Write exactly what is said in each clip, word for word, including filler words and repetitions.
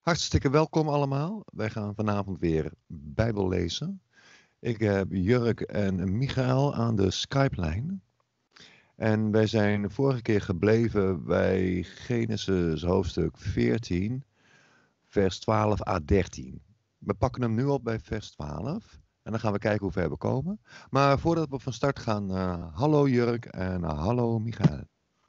Hartstikke welkom allemaal. Wij gaan vanavond weer Bijbel lezen. Ik heb Jurk en Michael aan de Skype-lijn. En wij zijn de vorige keer gebleven bij Genesis hoofdstuk veertien, vers twaalf à dertien. We pakken hem nu op bij vers twaalf. En dan gaan we kijken hoe ver we komen. Maar voordat we van start gaan, uh, hallo Jurk en uh, hallo Michael.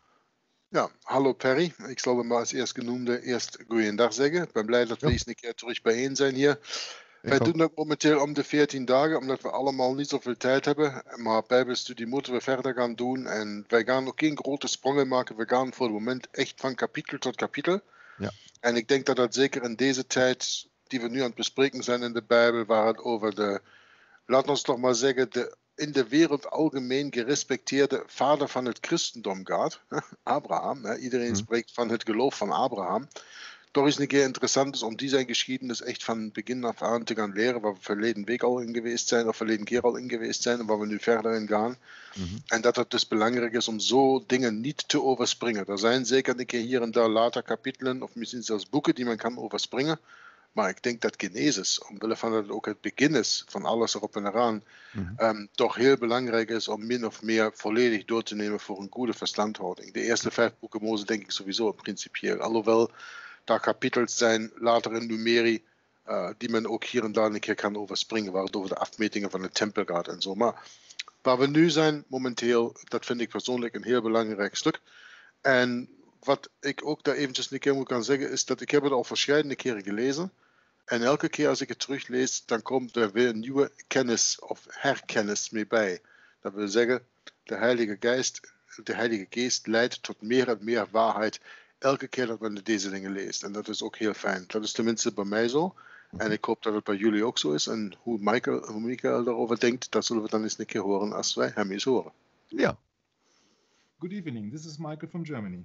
Ja, hallo Perry. Ik zal hem als eerst genoemde eerst goeiedag zeggen. Ik ben blij dat we Ja. eens een keer terug bijeen zijn hier. Ik Wij ook. doen dat momenteel om de veertien dagen, omdat we allemaal niet zoveel tijd hebben. Maar Bijbelstudie moeten we verder gaan doen. En wij gaan ook geen grote sprongen maken. We gaan voor het moment echt van kapitel tot kapitel. Ja. En ik denk dat dat zeker in deze tijd, die we nu aan het bespreken zijn in de Bijbel, waar het over de, laat ons toch maar zeggen, de in de wereld algemeen gerespecteerde vader van het christendom gaat, Abraham. Iedereen Hm. spreekt van het geloof van Abraham. Toch is een keer interessant is om die zijn geschiedenis echt van begin af aan te gaan leren, waar we verleden week al in geweest zijn, of verleden keer al in geweest zijn, en waar we nu verder in gaan. Mm-hmm. En dat het dus belangrijk is om zo dingen niet te overspringen. Er zijn zeker een keer hier en daar later kapitelen, of misschien zelfs boeken die men kan overspringen. Maar ik denk dat Genesis, omwille van dat het ook het begin is van alles erop en eraan, Mm-hmm. um, toch heel belangrijk is om min of meer volledig door te nemen voor een goede verstandhouding. De eerste vijf boeken Mose denk ik sowieso principieel. Alhoewel daar kapitels zijn later in Numeri uh, die men ook hier en daar een keer kan overspringen, waar het over de afmetingen van de tempel gaat en zo. Maar waar we nu zijn momenteel, dat vind ik persoonlijk een heel belangrijk stuk. En wat ik ook daar eventjes een keer moet gaan zeggen, is dat ik heb het al verschillende keren gelezen. En elke keer als ik het teruglees, dan komt er weer een nieuwe kennis of herkennis mee bij. Dat wil zeggen, de Heilige Geest, de Heilige Geest leidt tot meer en meer waarheid elke keer dat men deze dingen leest. En dat is ook heel fijn. Dat is tenminste bij mij zo. En ik hoop dat het bij jullie ook zo is. En hoe Michael, hoe Michael daarover denkt, dat zullen we dan eens een keer horen als wij hem eens horen. Ja. Good evening, this is Michael from Germany.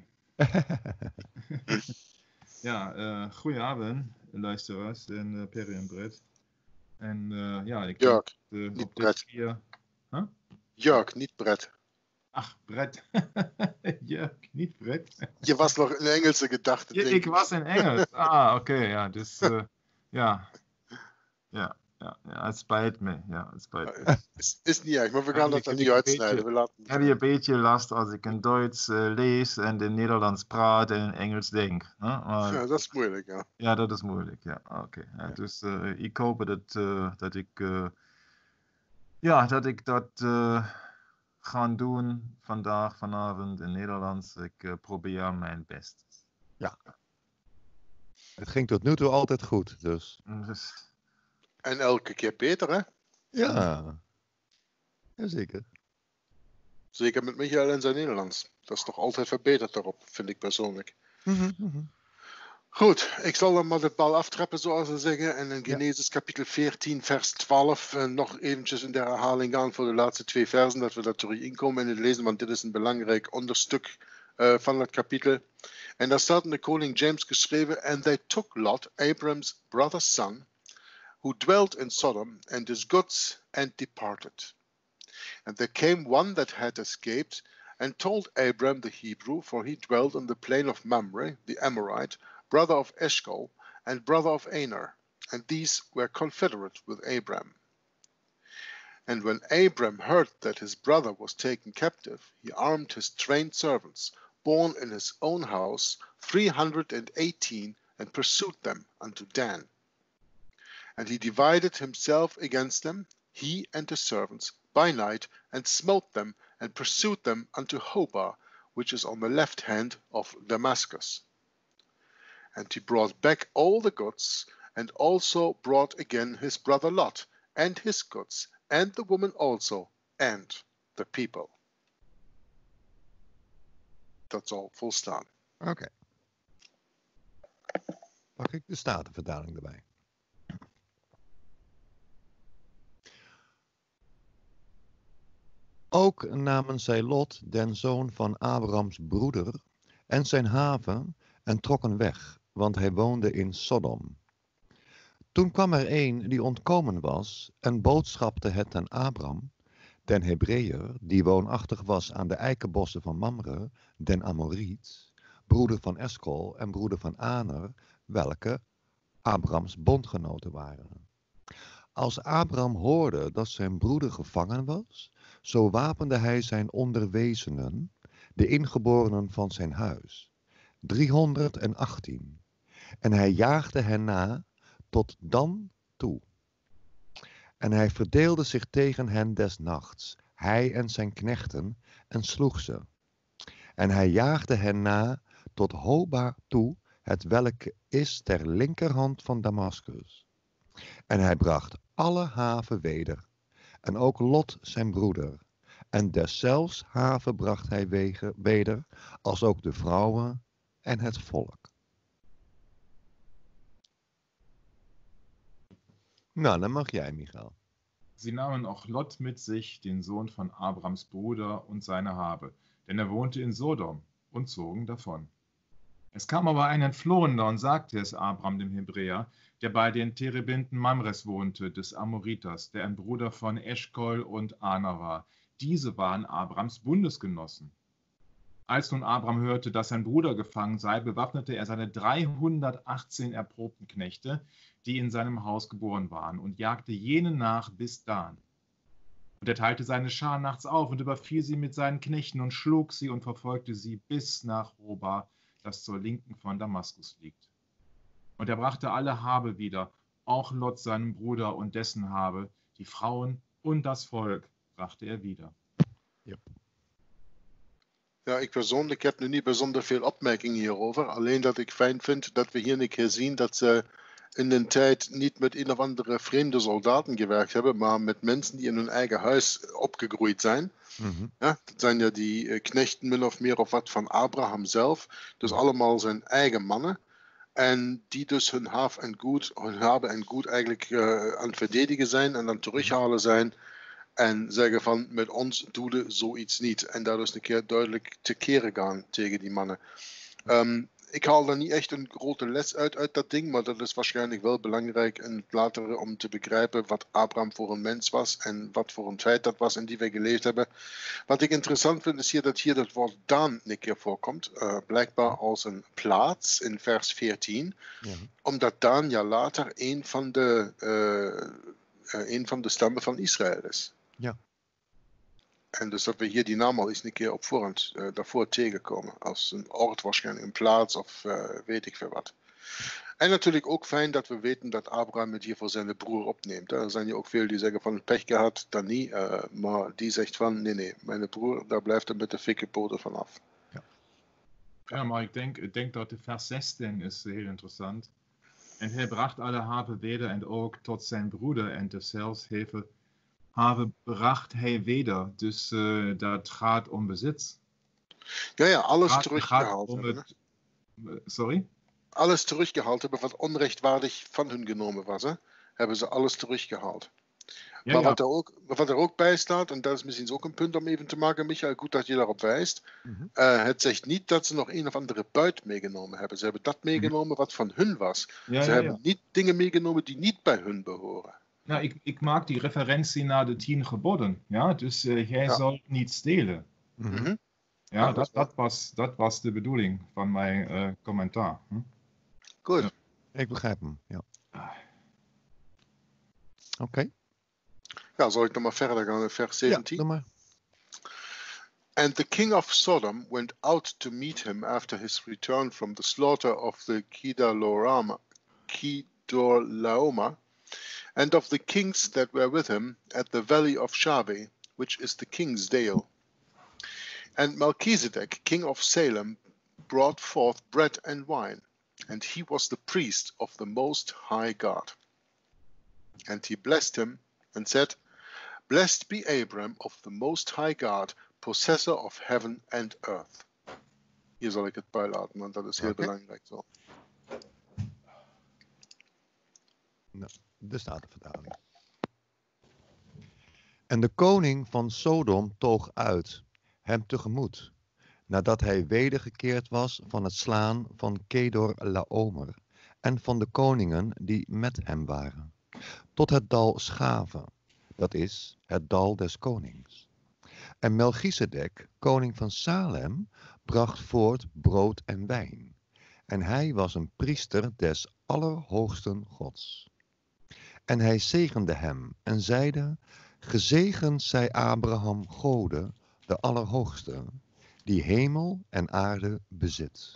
Ja, uh, goedenavond, luisteraars en uh, Perry en Brett. En uh, ja, ik Jörg, denk uh, niet op Brett. dit keer... Huh? Jörg, niet Brett. Ach, Brett. Jörg, niet Brett. Je was nog een Engelse gedachte. Ja, ik was in Engels. Ah, oké, okay, ja, dus uh, ja. Ja, ja, ja, het spijt me. Ja, het spijt me. Is, is niet erg, maar we gaan Heb dat je- dan heb niet je een uitsnijden. beetje- We laten het Heb je een beetje last als ik in Duits uh, lees en in Nederlands praat en in Engels denk? Huh? Maar, Ja, dat is moeilijk, ja. ja, dat is moeilijk. Ja, oké. Okay. Ja, dus uh, ik hoop dat, uh, dat ik uh, ja, dat ik dat uh, ga doen vandaag, vanavond in Nederlands. Ik uh, probeer mijn best. Het ging tot nu toe altijd goed, dus. Dus, En elke keer beter, hè? Ja. Jazeker. Zeker met Michael en zijn Nederlands. Dat is toch altijd verbeterd daarop, vind ik persoonlijk. Mm-hmm, mm-hmm. Goed, ik zal dan maar de bal aftrappen, zoals ze zeggen. En in Genesis kapitel veertien, vers twaalf, uh, nog eventjes in de herhaling gaan voor de laatste twee versen, dat we dat terug inkomen in het lezen, want dit is een belangrijk onderstuk uh, van het kapitel. En daar staat in de koning James geschreven, And they took Lot, Abram's brother's son, who dwelt in Sodom, and his goods, and departed. And there came one that had escaped, and told Abram the Hebrew, for he dwelt in the plain of Mamre, the Amorite, brother of Eshcol, and brother of Aner, and these were confederate with Abram. And when Abram heard that his brother was taken captive, he armed his trained servants, born in his own house, three hundred and eighteen, and pursued them unto Dan. And he divided himself against them, he and his servants, by night, and smote them, and pursued them unto Hobah, which is on the left hand of Damascus. And he brought back all the goods, and also brought again his brother Lot, and his goods, and the woman also, and the people. Dat zal volstaan. Oké. Okay. Pak ik de Statenvertaling erbij. Ook namen zij Lot, den zoon van Abrams broeder, en zijn haven en trokken weg, want hij woonde in Sodom. Toen kwam er een die ontkomen was en boodschapte het aan Abram, den Hebreeër, die woonachtig was aan de eikenbossen van Mamre, den Amoriet, broeder van Eshcol en broeder van Aner, welke Abrams bondgenoten waren. Als Abram hoorde dat zijn broeder gevangen was, zo wapende hij zijn onderwezenen, de ingeborenen van zijn huis, driehonderdachttien, en hij jaagde hen na tot Dan toe. En hij verdeelde zich tegen hen des nachts, hij en zijn knechten, en sloeg ze. En hij jaagde hen na tot Hoba toe, het welk is ter linkerhand van Damaskus. En hij bracht alle haven weder, en ook Lot zijn broeder. En deszelfs haven bracht hij wege- weder, als ook de vrouwen en het volk. Nou, dan mag jij, Michael. Sie nahmen auch Lot mit sich, den Sohn von Abrams Bruder, und seine Habe, denn er wohnte in Sodom, und zogen davon. Es kam aber ein Entflohender und sagte es Abram, dem Hebräer, der bei den Terebinden Mamres wohnte, des Amoriters, der ein Bruder von Eschkol und Ana war. Diese waren Abrams Bundesgenossen. Als nun Abram hörte, dass sein Bruder gefangen sei, bewaffnete er seine dreihundertachtzehn erprobten Knechte, die in seinem Haus geboren waren, und jagte jenen nach bis Dan. Und er teilte seine Schar nachts auf und überfiel sie mit seinen Knechten und schlug sie und verfolgte sie bis nach Hoba, das zur Linken von Damaskus liegt. Und er brachte alle Habe wieder, auch Lot seinem Bruder und dessen Habe, die Frauen und das Volk brachte er wieder. Yep. Ja, ik persoonlijk heb nu niet bijzonder veel opmerkingen hierover. Alleen dat ik fijn vind dat we hier een keer zien dat ze in de tijd niet met een of andere vreemde soldaten gewerkt hebben, maar met mensen die in hun eigen huis opgegroeid zijn. Mm-hmm. Ja, dat zijn ja die uh, knechten min of meer of wat van Abraham zelf. Dus mm-hmm. allemaal zijn eigen mannen. En die dus hun haaf en goed, hun haben en goed eigenlijk uh, aan het verdedigen zijn en aan het terughalen zijn. En zeggen van, met ons doe je zoiets niet. En daar dus een keer duidelijk te keren gaan tegen die mannen. Um, ik haal daar niet echt een grote les uit uit dat ding, maar dat is waarschijnlijk wel belangrijk in het latere om te begrijpen wat Abraham voor een mens was en wat voor een tijd dat was en die we geleefd hebben. Wat ik interessant vind is hier dat hier het woord Dan een keer voorkomt, uh, blijkbaar als een plaats in vers veertien, ja. Omdat Dan ja later een van de, uh, uh, een van de stammen van Israël is. Ja. En dus dat we hier die naam al eens een keer op voorhand uh, daarvoor tegenkomen. Als een oord waarschijnlijk, een plaats of uh, weet ik veel wat. En natuurlijk ook fijn dat we weten dat Abraham het hier voor zijn broer opneemt. Hè. Er zijn hier ook veel die zeggen van pech gehad, dan niet. Uh, maar die zegt van nee nee, mijn broer, daar blijft er met de fikke poten vanaf. Ja. Ja, maar ik denk, ik denk dat de vers zestien is heel interessant. En hij bracht alle Habe weder en ook tot zijn broeder en deszelfs Hefe Habe bracht hij weder. Dus uh, dat gaat om bezit. Ja, ja, alles gaat, teruggehaald gaat om hebben. Het, sorry? Alles teruggehaald hebben wat onrechtvaardig van hun genomen was. Hè? Hebben ze alles teruggehaald. Ja, maar ja. Wat, er ook, wat er ook bij staat, en dat is misschien ook een punt om even te maken, Michael, goed dat je daarop wijst. Mm-hmm. Uh, het zegt niet dat ze nog een of andere buit meegenomen hebben. Ze hebben dat meegenomen mm-hmm. wat van hun was. Ja, ze ja, hebben ja. niet dingen meegenomen die niet bij hun behoren. Nou, ik, ik maak die referentie naar de tien geboden. Ja? Dus uh, jij ja. zal niet stelen. Mm-hmm. Ja, ja dat, dat, was, dat was de bedoeling van mijn uh, commentaar. Hm? Goed. Ja. Ik begrijp hem, ja. Oké. Okay. Ja, zal ik dan maar verder gaan naar vers zeventien? Ja, doe maar. And the king of Sodom went out to meet him after his return from the slaughter of the Kedorlaomer, Kedorlaomer, and of the kings that were with him at the valley of Shaveh, which is the king's dale. And Melchizedek, king of Salem, brought forth bread and wine, and he was the priest of the Most High God. And he blessed him, and said, Blessed be Abram of the Most High God, possessor of heaven and earth. Hier zal ik het bij laten, want dat is heel okay. belangrijk zo. Nou, de Statenvertaling. En de koning van Sodom toog uit, hem tegemoet, nadat hij wedergekeerd was van het slaan van Kedorlaomer en van de koningen die met hem waren, tot het dal Schave, dat is het dal des konings. En Melchizedek, koning van Salem, bracht voort brood en wijn. en hij was een priester des Allerhoogsten Gods. En hij zegende hem en zeide, gezegend zij Abraham Gode, de Allerhoogste, die hemel en aarde bezit.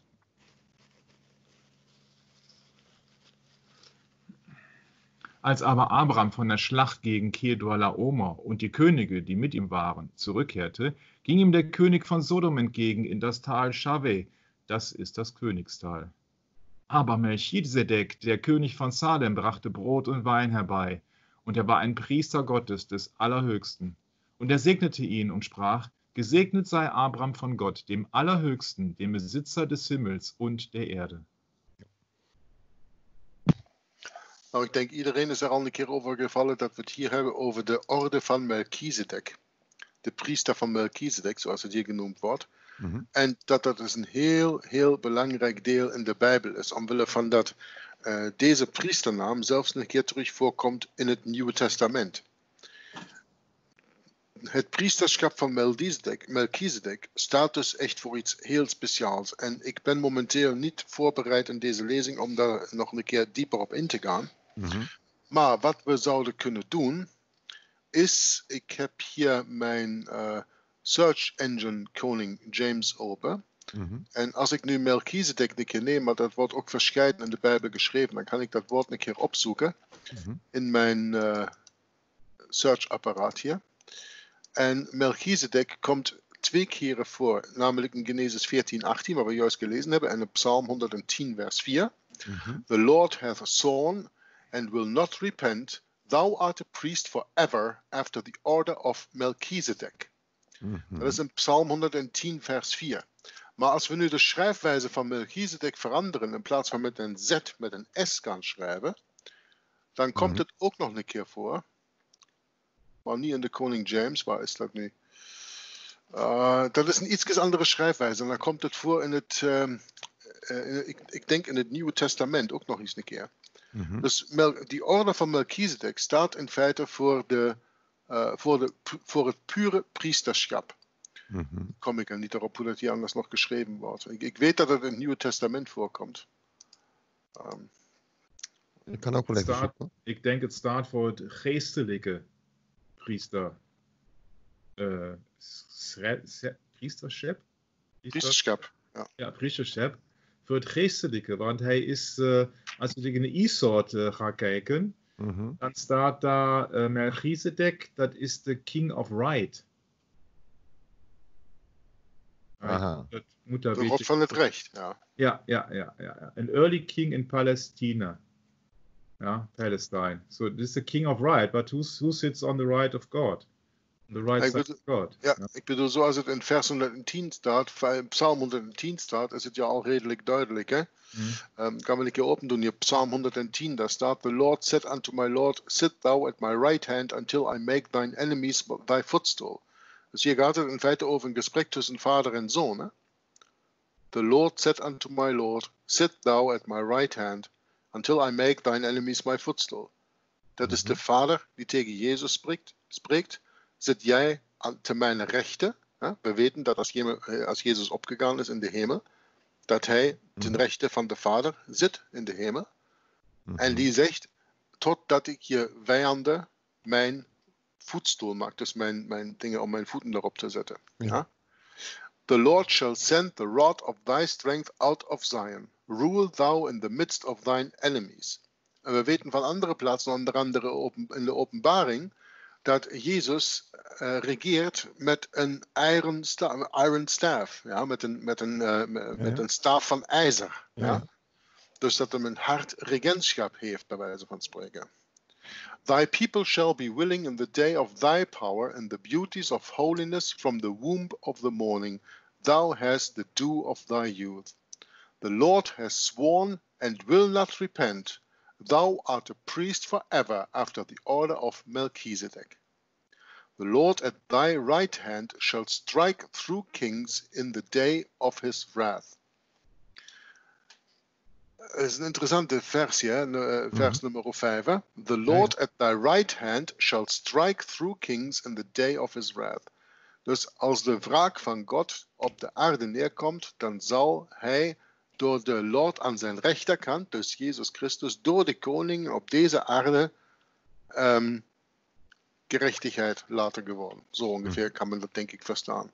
Als aber Abraham von der Schlacht gegen Kedorlaomer und die Könige, die mit ihm waren, zurückkehrte, ging ihm der König von Sodom entgegen in das Tal Schave, das ist das Königstal. Aber Melchisedek, der König von Salem, brachte Brot und Wein herbei, und er war ein Priester Gottes des Allerhöchsten. Und er segnete ihn und sprach, gesegnet sei Abraham von Gott, dem Allerhöchsten, dem Besitzer des Himmels und der Erde. Nou, ik denk iedereen is er al een keer over gevallen dat we het hier hebben over de orde van Melchizedek. De priester van Melchizedek, zoals het hier genoemd wordt. Mm-hmm. En dat dat dus een heel, heel belangrijk deel in de Bijbel is. Omwille van dat uh, deze priesternaam zelfs een keer terug voorkomt in het Nieuwe Testament. Het priesterschap van Melchizedek, Melchizedek staat dus echt voor iets heel speciaals. En ik ben momenteel niet voorbereid in deze lezing om daar nog een keer dieper op in te gaan. Mm-hmm. Maar wat we zouden kunnen doen, is, ik heb hier mijn uh, search engine koning James open. Mm-hmm. En als ik nu Melchizedek een keer neem, maar dat wordt ook verscheiden in de Bijbel geschreven, dan kan ik dat woord een keer opzoeken mm-hmm. in mijn uh, searchapparaat hier. En Melchizedek komt twee keren voor, namelijk in Genesis veertien achttien, waar we juist gelezen hebben, en in Psalm honderdtien, vers vier. Mm-hmm. The Lord hath sworn and will not repent, thou art a priest forever after the order of Melchizedek. Mm-hmm. Dat is in Psalm honderdtien, vers vier. Maar als we nu de schrijfwijze van Melchizedek veranderen, in plaats van met een Z, met een S gaan schrijven, dan komt mm-hmm. het ook nog een keer voor. Maar niet in de koning James, waar is dat nu? Uh, dat is een iets andere schrijfwijze. En dan komt het voor in het, uh, uh, ik, ik denk in het Nieuwe Testament ook nog eens een keer. Mm-hmm. Dus Mel, die orde van Melchizedek staat in feite voor, de, uh, voor, de, voor het pure priesterschap. Mm-hmm. Kom ik er niet erop hoe dat hier anders nog geschreven wordt. Ik, ik weet dat het in het Nieuwe Testament voorkomt. Um, ik kan ook wel even staat, Ik denk het staat voor het geestelijke priester. Uh, priesterschap? Priesterschap, ja. Ja, priesterschap. Voor het geestelijke, want hij is, uh, als we in de I-soort uh, gaan kijken, mm-hmm. dan staat daar uh, Melchizedek, dat is de king of right. Aha. Dat moet daar de God van het recht, ja. Ja, ja, ja, ja, ja. An early king in Palestina. Ja, Palestine. So this is the king of right, but who, who sits on the right of God? The right ik side bedoel, of God. Ja, ja, ik bedoel, zoals het in vers honderdtien staat, Psalm honderdtien staat, is het ja al redelijk duidelijk, hè? Mm. Um, kan we een keer open doen, hier Psalm honderdtien, daar staat, The Lord said unto my Lord, sit thou at my right hand until I make thine enemies thy footstool. Dus hier gaat het in feite over een gesprek tussen vader en zoon, hè? The Lord said unto my Lord, sit thou at my right hand until I make thine enemies my footstool. Dat is de vader die tegen Jezus spreekt, spreekt. Zit jij aan te mijn rechten? Hè? We weten dat als, je, als Jezus opgegaan is in de hemel, dat hij ten rechte van de vader zit in de hemel. Mm-hmm. En die zegt, totdat ik je vijanden mijn voetstoel maak. Dus mijn, mijn dingen om mijn voeten erop te zetten. Ja. Ja? The Lord shall send the rod of thy strength out of Zion. Rule thou in the midst of thine enemies. En we weten van andere plaatsen, onder andere in de openbaring, dat Jezus uh, regeert met een iron staaf, iron staff, ja, met, een, met, een, uh, met ja. een staaf van ijzer. Ja. Ja. Dus dat hij een hard regentschap heeft, bij wijze van spreken. Thy people shall be willing in the day of thy power and the beauties of holiness from the womb of the morning. Thou hast the dew of thy youth. The Lord has sworn and will not repent. Thou art a priest forever after the order of Melchizedek. The Lord at thy right hand shall strike through kings in the day of his wrath. Dat is een interessante versie, hè? Vers mm-hmm. nummer vijf. Hè? The Lord ja, ja. at thy right hand shall strike through kings in the day of his wrath. Dus als de wraak van God op de aarde neerkomt, dan zal hij door de Lord aan zijn rechterkant, dus Jezus Christus, door de koning op deze aarde um, gerechtigheid later geworden. Zo ongeveer kan men dat denk ik verstaan.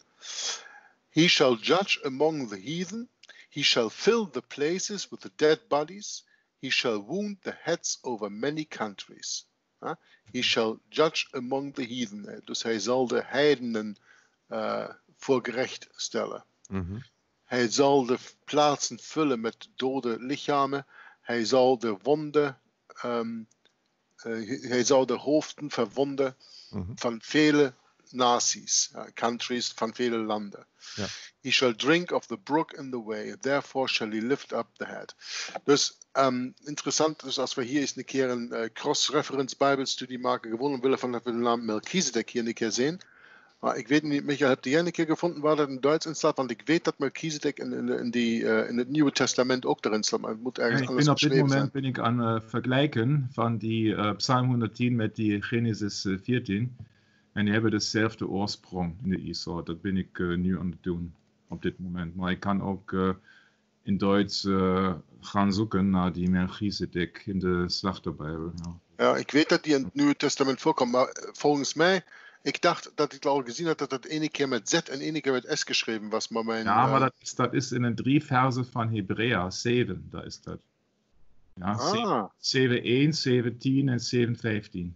He shall judge among the heathen. He shall fill the places with the dead bodies. He shall wound the heads over many countries. Uh, he shall judge among the heathen. Dus hij zal de heidenen uh, voor gerecht stellen. Mhm. Hij zal de plaatsen vullen met dode lichamen. Hij zal de wonden, um, uh, hij zal de hoofden verwonden Mhm. van vele naties, uh, countries, van vele landen. Ja. He shall drink of the brook in the way, therefore shall he lift up the head. Dus um, interessant, dus als we hier eens een keer een uh, cross-reference Bijbelstudie maken, gewoon willen van dat we de naam Melchizedek hier een keer zien. Maar ik weet niet, Michael, heb jij een keer gevonden waar dat in Duits in staat? Want ik weet dat Melchizedek in, in, in, die, uh, in het Nieuwe Testament ook erin staat, maar het moet ergens Ik anders bin op dit geschreven zijn. moment ben ik aan uh, vergelijken van die uh, Psalm honderdtien met die Genesis uh, veertien. En die hebben dezelfde oorsprong in de Isor. Dat ben ik uh, nu aan het doen op dit moment. Maar ik kan ook uh, in Duits uh, gaan zoeken naar die Melchizedek in de Slachterbijbel. Ja. Ja, ik weet dat die in het Nieuwe Testament voorkomt, maar volgens mij, ik dacht dat ik al gezien had dat het ene keer met Z en ene keer met S geschreven was. Maar mijn, Ja, maar uh, dat is, dat is in de drie versen van Hebrea, zeven, daar is dat. Ja, ah, zeven één, zeven tien en zeven vijftien.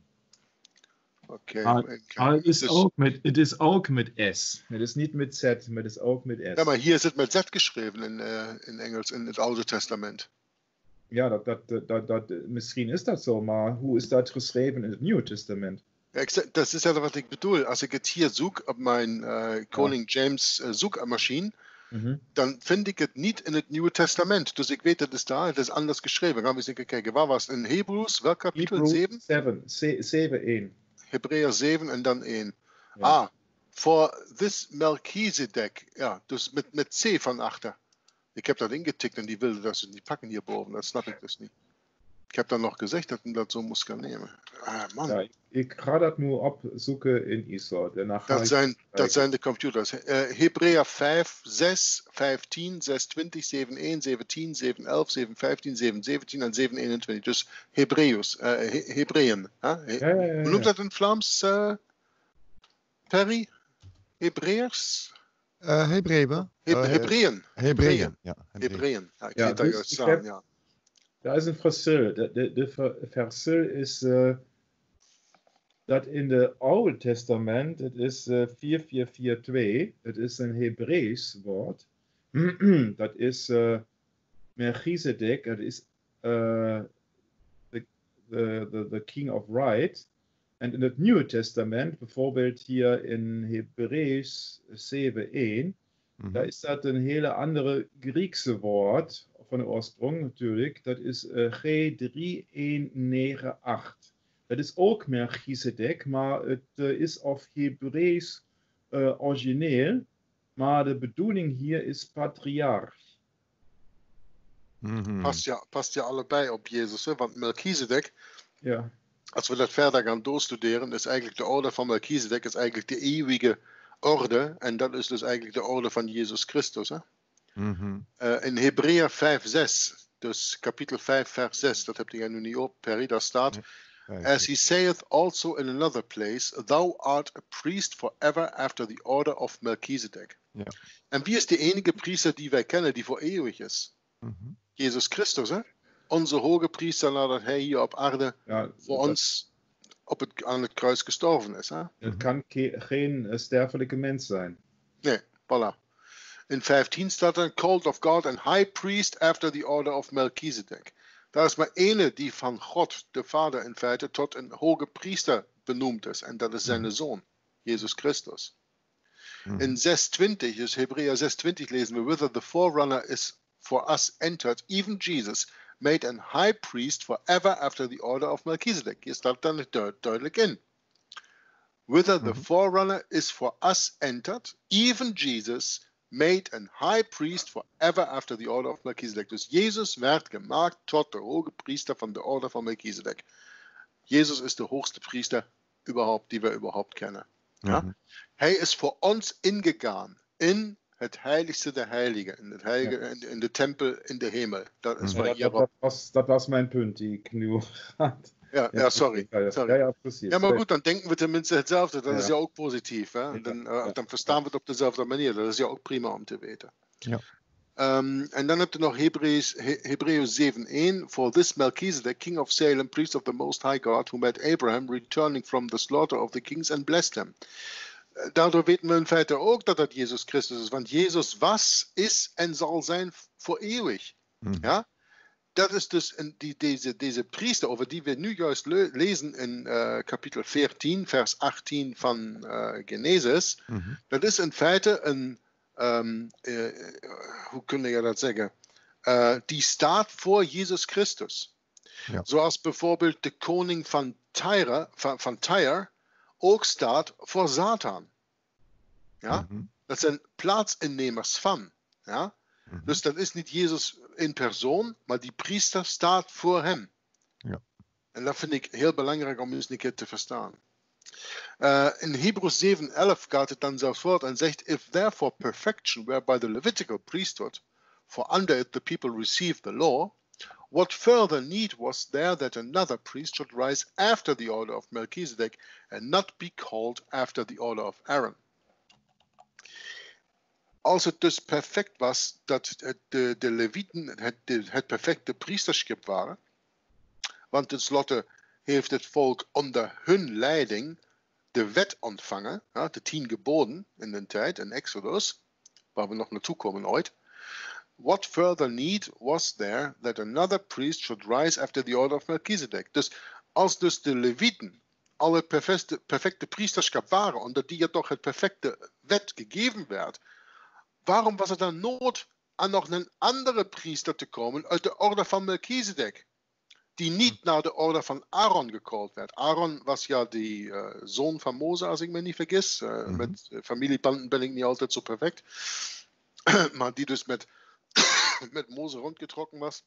oké. Maar, Okay. maar het, is Dus, ook met, het is ook met S. Het is niet met Z, maar het is ook met S. ja, maar hier is het met Z geschreven in, uh, in Engels, in het Oude Testament. Ja, dat, dat, dat, dat, misschien is dat zo, maar hoe is dat geschreven in het Nieuwe Testament? Ja, ik, dat is ja wat ik bedoel. Als ik het hier zoek op mijn uh, Koning James uh, zoekmachine, Mhm. dan vind ik het niet in het Nieuwe Testament. Dus ik weet dat het is daar, het is anders geschreven. Gaan we eens even kijken. Waar was het? In Hebrews, welk kapitel? Hebrews zeven? zeven, ze- zeven één. Hebreeën zeven en dan één. Ja. Ah, for this Melchizedek. Ja, dus met, met C van achter. Ik heb dat ingetikt en die wilde dat ze niet pakken hierboven. Dat snap ik dus niet. Ik heb dan nog gezegd dat ik dat zo moest gaan nemen. Ah, man. Ja, ik ga dat nu opzoeken in Isor. Daarna ga Dat ik zijn, kijken. dat zijn de computers. Uh, Hebreeën vijf, zes, vijftien, zes twintig, zeven één, zeven tien, zeven elf, zeven vijftien, zeven zeventien en zeven eenentwintig. Dus Hebreeus, uh, He Hebreeën. Huh? He Ja, ja, ja, Hoe ja. noemt dat in het Vlaams, uh, Perry? Hebreërs? Uh, Hebreeën. He Uh, Hebreeën. Hebreeën. Ja, Hebreeën. Hebreeën. Ja, ik Ja, weet dat dus juist ik staan, heb- ja. Daar is een verschil. De, de, de ver- verschil is uh, dat in het Oude Testament, het is uh, vier vier vier twee, het is een Hebreeuws woord. Dat is uh, Melchizedek, dat is uh, the, the, the, the king of right. En in het Nieuwe Testament, bijvoorbeeld hier in Hebreeuws zeven één, Mhm. da is dat een hele andere Griekse woord, van de oorsprong natuurlijk. Dat is uh, G drie een negen acht. Dat is ook Melchizedek, maar het uh, is op Hebreeuws uh, origineel. Maar de bedoeling hier is patriarch. Mhm. Past ja, past ja allebei op Jezus, hè? Want Melchizedek, Ja, als we dat verder gaan doorstuderen, is eigenlijk de orde van Melchizedek is eigenlijk de eeuwige orde. En dat is dus eigenlijk de orde van Jezus Christus. Hè? Mhm. Uh, in Hebreeën vijf zes, dus kapitel vijf vers zes, dat heb je nu niet op, Perry, daar staat... Ja. Vijf, As he saith also in another place, thou art a priest forever after the order of Melchizedek. Ja. En wie is de enige priester die wij kennen die voor eeuwig is? Mhm. Jezus Christus, hè? Onze hoge priester nadat hij hier op aarde ja voor dat, ons op het, aan het kruis gestorven is. Hè? het kan ke- geen uh, sterfelijke mens zijn. Nee, voilà. In vijftien staat er, called of God and high priest after the order of Melchizedek. Daar is maar ene die van God, de Vader in feite, tot een hoge priester benoemd is. En dat is zijn zoon, Jezus Christus. Mhm. In zes twintig, dus Hebreeën zes twintig lezen we, whether the forerunner is for us entered, even Jesus, made an high priest forever after the order of Melchizedek. Hier staat dan du duidelijk in. Whether the Mhm. forerunner is for us entered, even Jesus made an high priest forever after the order of Melchizedek. Dus Jezus werd gemaakt tot de hoge priester van de orde van Melchizedek. Jezus is de hoogste priester überhaupt, die we überhaupt kennen. Ja? Mhm. Hij is voor ons ingegaan in het heiligste der Heiligen, in, het heilige, Ja. in, in de tempel in de hemel. Dat is Mhm. waar Ja, hier dat, dat, was, dat was mijn punt, die ik nu had. Ja, ja, sorry. Ja, ja, sorry. ja, ja, precies. Ja, maar goed, dan denken we tenminste hetzelfde. Dat Ja. is ja ook positief. Hè? Ja, Dan, uh, ja. dan verstaan we het op dezelfde manier. Dat is ja ook prima om te weten. Ja. Um, en dan heb je nog Hebreeën He, Hebreeën zeven één. For this Melchizedek, king of Salem, priest of the Most High God, who met Abraham, returning from the slaughter of the kings, and blessed him. Uh, daardoor weten we in feite ook dat dat Jezus Christus is. Want Jezus was, is en zal zijn voor eeuwig. Mhm. Ja? Dat is dus een, die, deze, deze priester, over die we nu juist le lezen in uh, kapitel veertien, vers achttien van uh, Genesis. Mhm. Dat is in feite een, um, uh, hoe kun je dat zeggen? Uh, die staat voor Jezus Christus. Ja. Zoals bijvoorbeeld de koning van Tyre, van, van Tyre ook staat voor Satan. Ja? Mhm. Dat zijn plaatsinnemers van. Ja? Mhm. Dus dat is niet Jezus in persoon, maar die priester staat voor hem. Ja. En dat vind ik heel belangrijk om eens een keer te verstaan. Uh, in Hebrews zeven elf gaat het dan zelfs voort en zegt: If therefore perfection were by the Levitical priesthood, for under it the people received the law, what further need was there that another priest should rise after the order of Melchizedek and not be called after the order of Aaron? Als het dus perfect was dat de, de Levieten het, de, het perfecte priesterschap waren, want tenslotte heeft het volk onder hun leiding de wet ontvangen, ja, de tien geboden in de tijd, in Exodus, waar we nog naartoe komen ooit. What further need was there that another priest should rise after the order of Melchizedek? Dus als dus de Levieten al het perfecte, perfecte priesterschap waren, omdat die er toch het perfecte wet gegeven werd, waarom was er dan nood aan nog een andere priester te komen uit de orde van Melchizedek? Die niet naar de orde van Aaron gekald werd. Aaron was ja de uh, zoon van Mozes, als ik me niet vergis. Uh, mm-hmm. Met uh, familiebanden ben ik niet altijd zo perfect. Maar die dus met, met Mozes rondgetrokken was.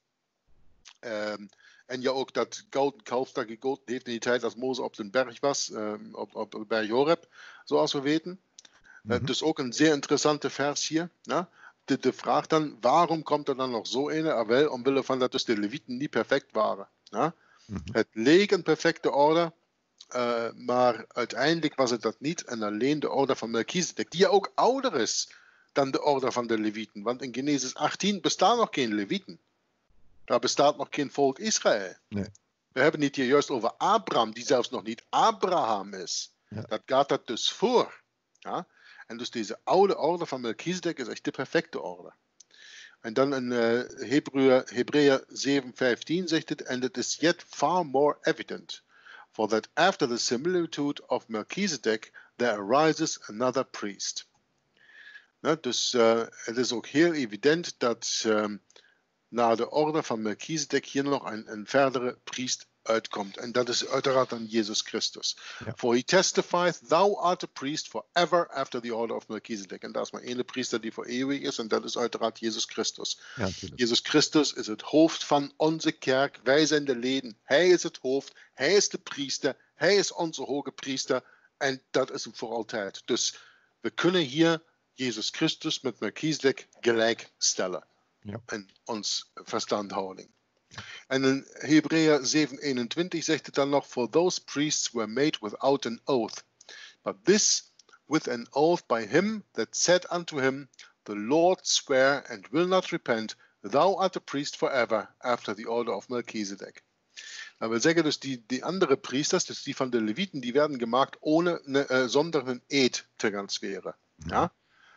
Um, en ja ook dat gouden kalf dat gegoten heeft in die tijd als Mozes op de berg was. Um, op, op de berg Horeb, zoals we weten. Mm-hmm. Uh, dus ook een zeer interessante vers hier. Ja? De, de vraag dan, waarom komt er dan nog zo een? Ah, wel, omwille van dat dus de Levieten niet perfect waren. Ja? Mm-hmm. Het leek een perfecte orde, uh, maar uiteindelijk was het dat niet. En alleen de orde van Melchizedek, die ja ook ouder is dan de orde van de Levieten. Want in Genesis achttien bestaan nog geen Levieten. Daar bestaat nog geen volk Israël. Nee. We hebben het hier juist over Abraham, die zelfs nog niet Abraham is. Ja. Dat gaat dat dus voor. Ja? En dus deze oude orde van Melchizedek is echt de perfecte orde. En dan in uh, Hebreeën zeven vijftien zegt het, and it is yet far more evident, for that after the similitude of Melchizedek there arises another priest. Nou, dus uh, het is ook heel evident dat um, na de orde van Melchizedek hier nog een, een verdere priest uitkomt. En dat is uiteraard dan Jezus Christus. Ja. For he testified, thou art a priest forever after the order of Melchizedek. En dat is maar één priester die voor eeuwig is. En dat is uiteraard Jezus Christus. Ja, Jezus Christus is het hoofd van onze kerk. Wij zijn de leden. Hij is het hoofd. Hij is de priester. Hij is onze hoge priester. En dat is hem voor altijd. Dus we kunnen hier Jezus Christus met Melchizedek gelijk stellen. Ja. In ons verstandhouding. En in Hebreeën zeven eenentwintig zegt het dan nog, for those priests were made without an oath, but this with an oath by him that said unto him, the Lord swear and will not repent, thou art a priest forever, after the order of Melchizedek. Dat wil zeggen dus die, die andere priesters, dus die van de Levieten, die werden gemaakt ohne, ne, uh, zonder een eed te gaan zweren. Ja?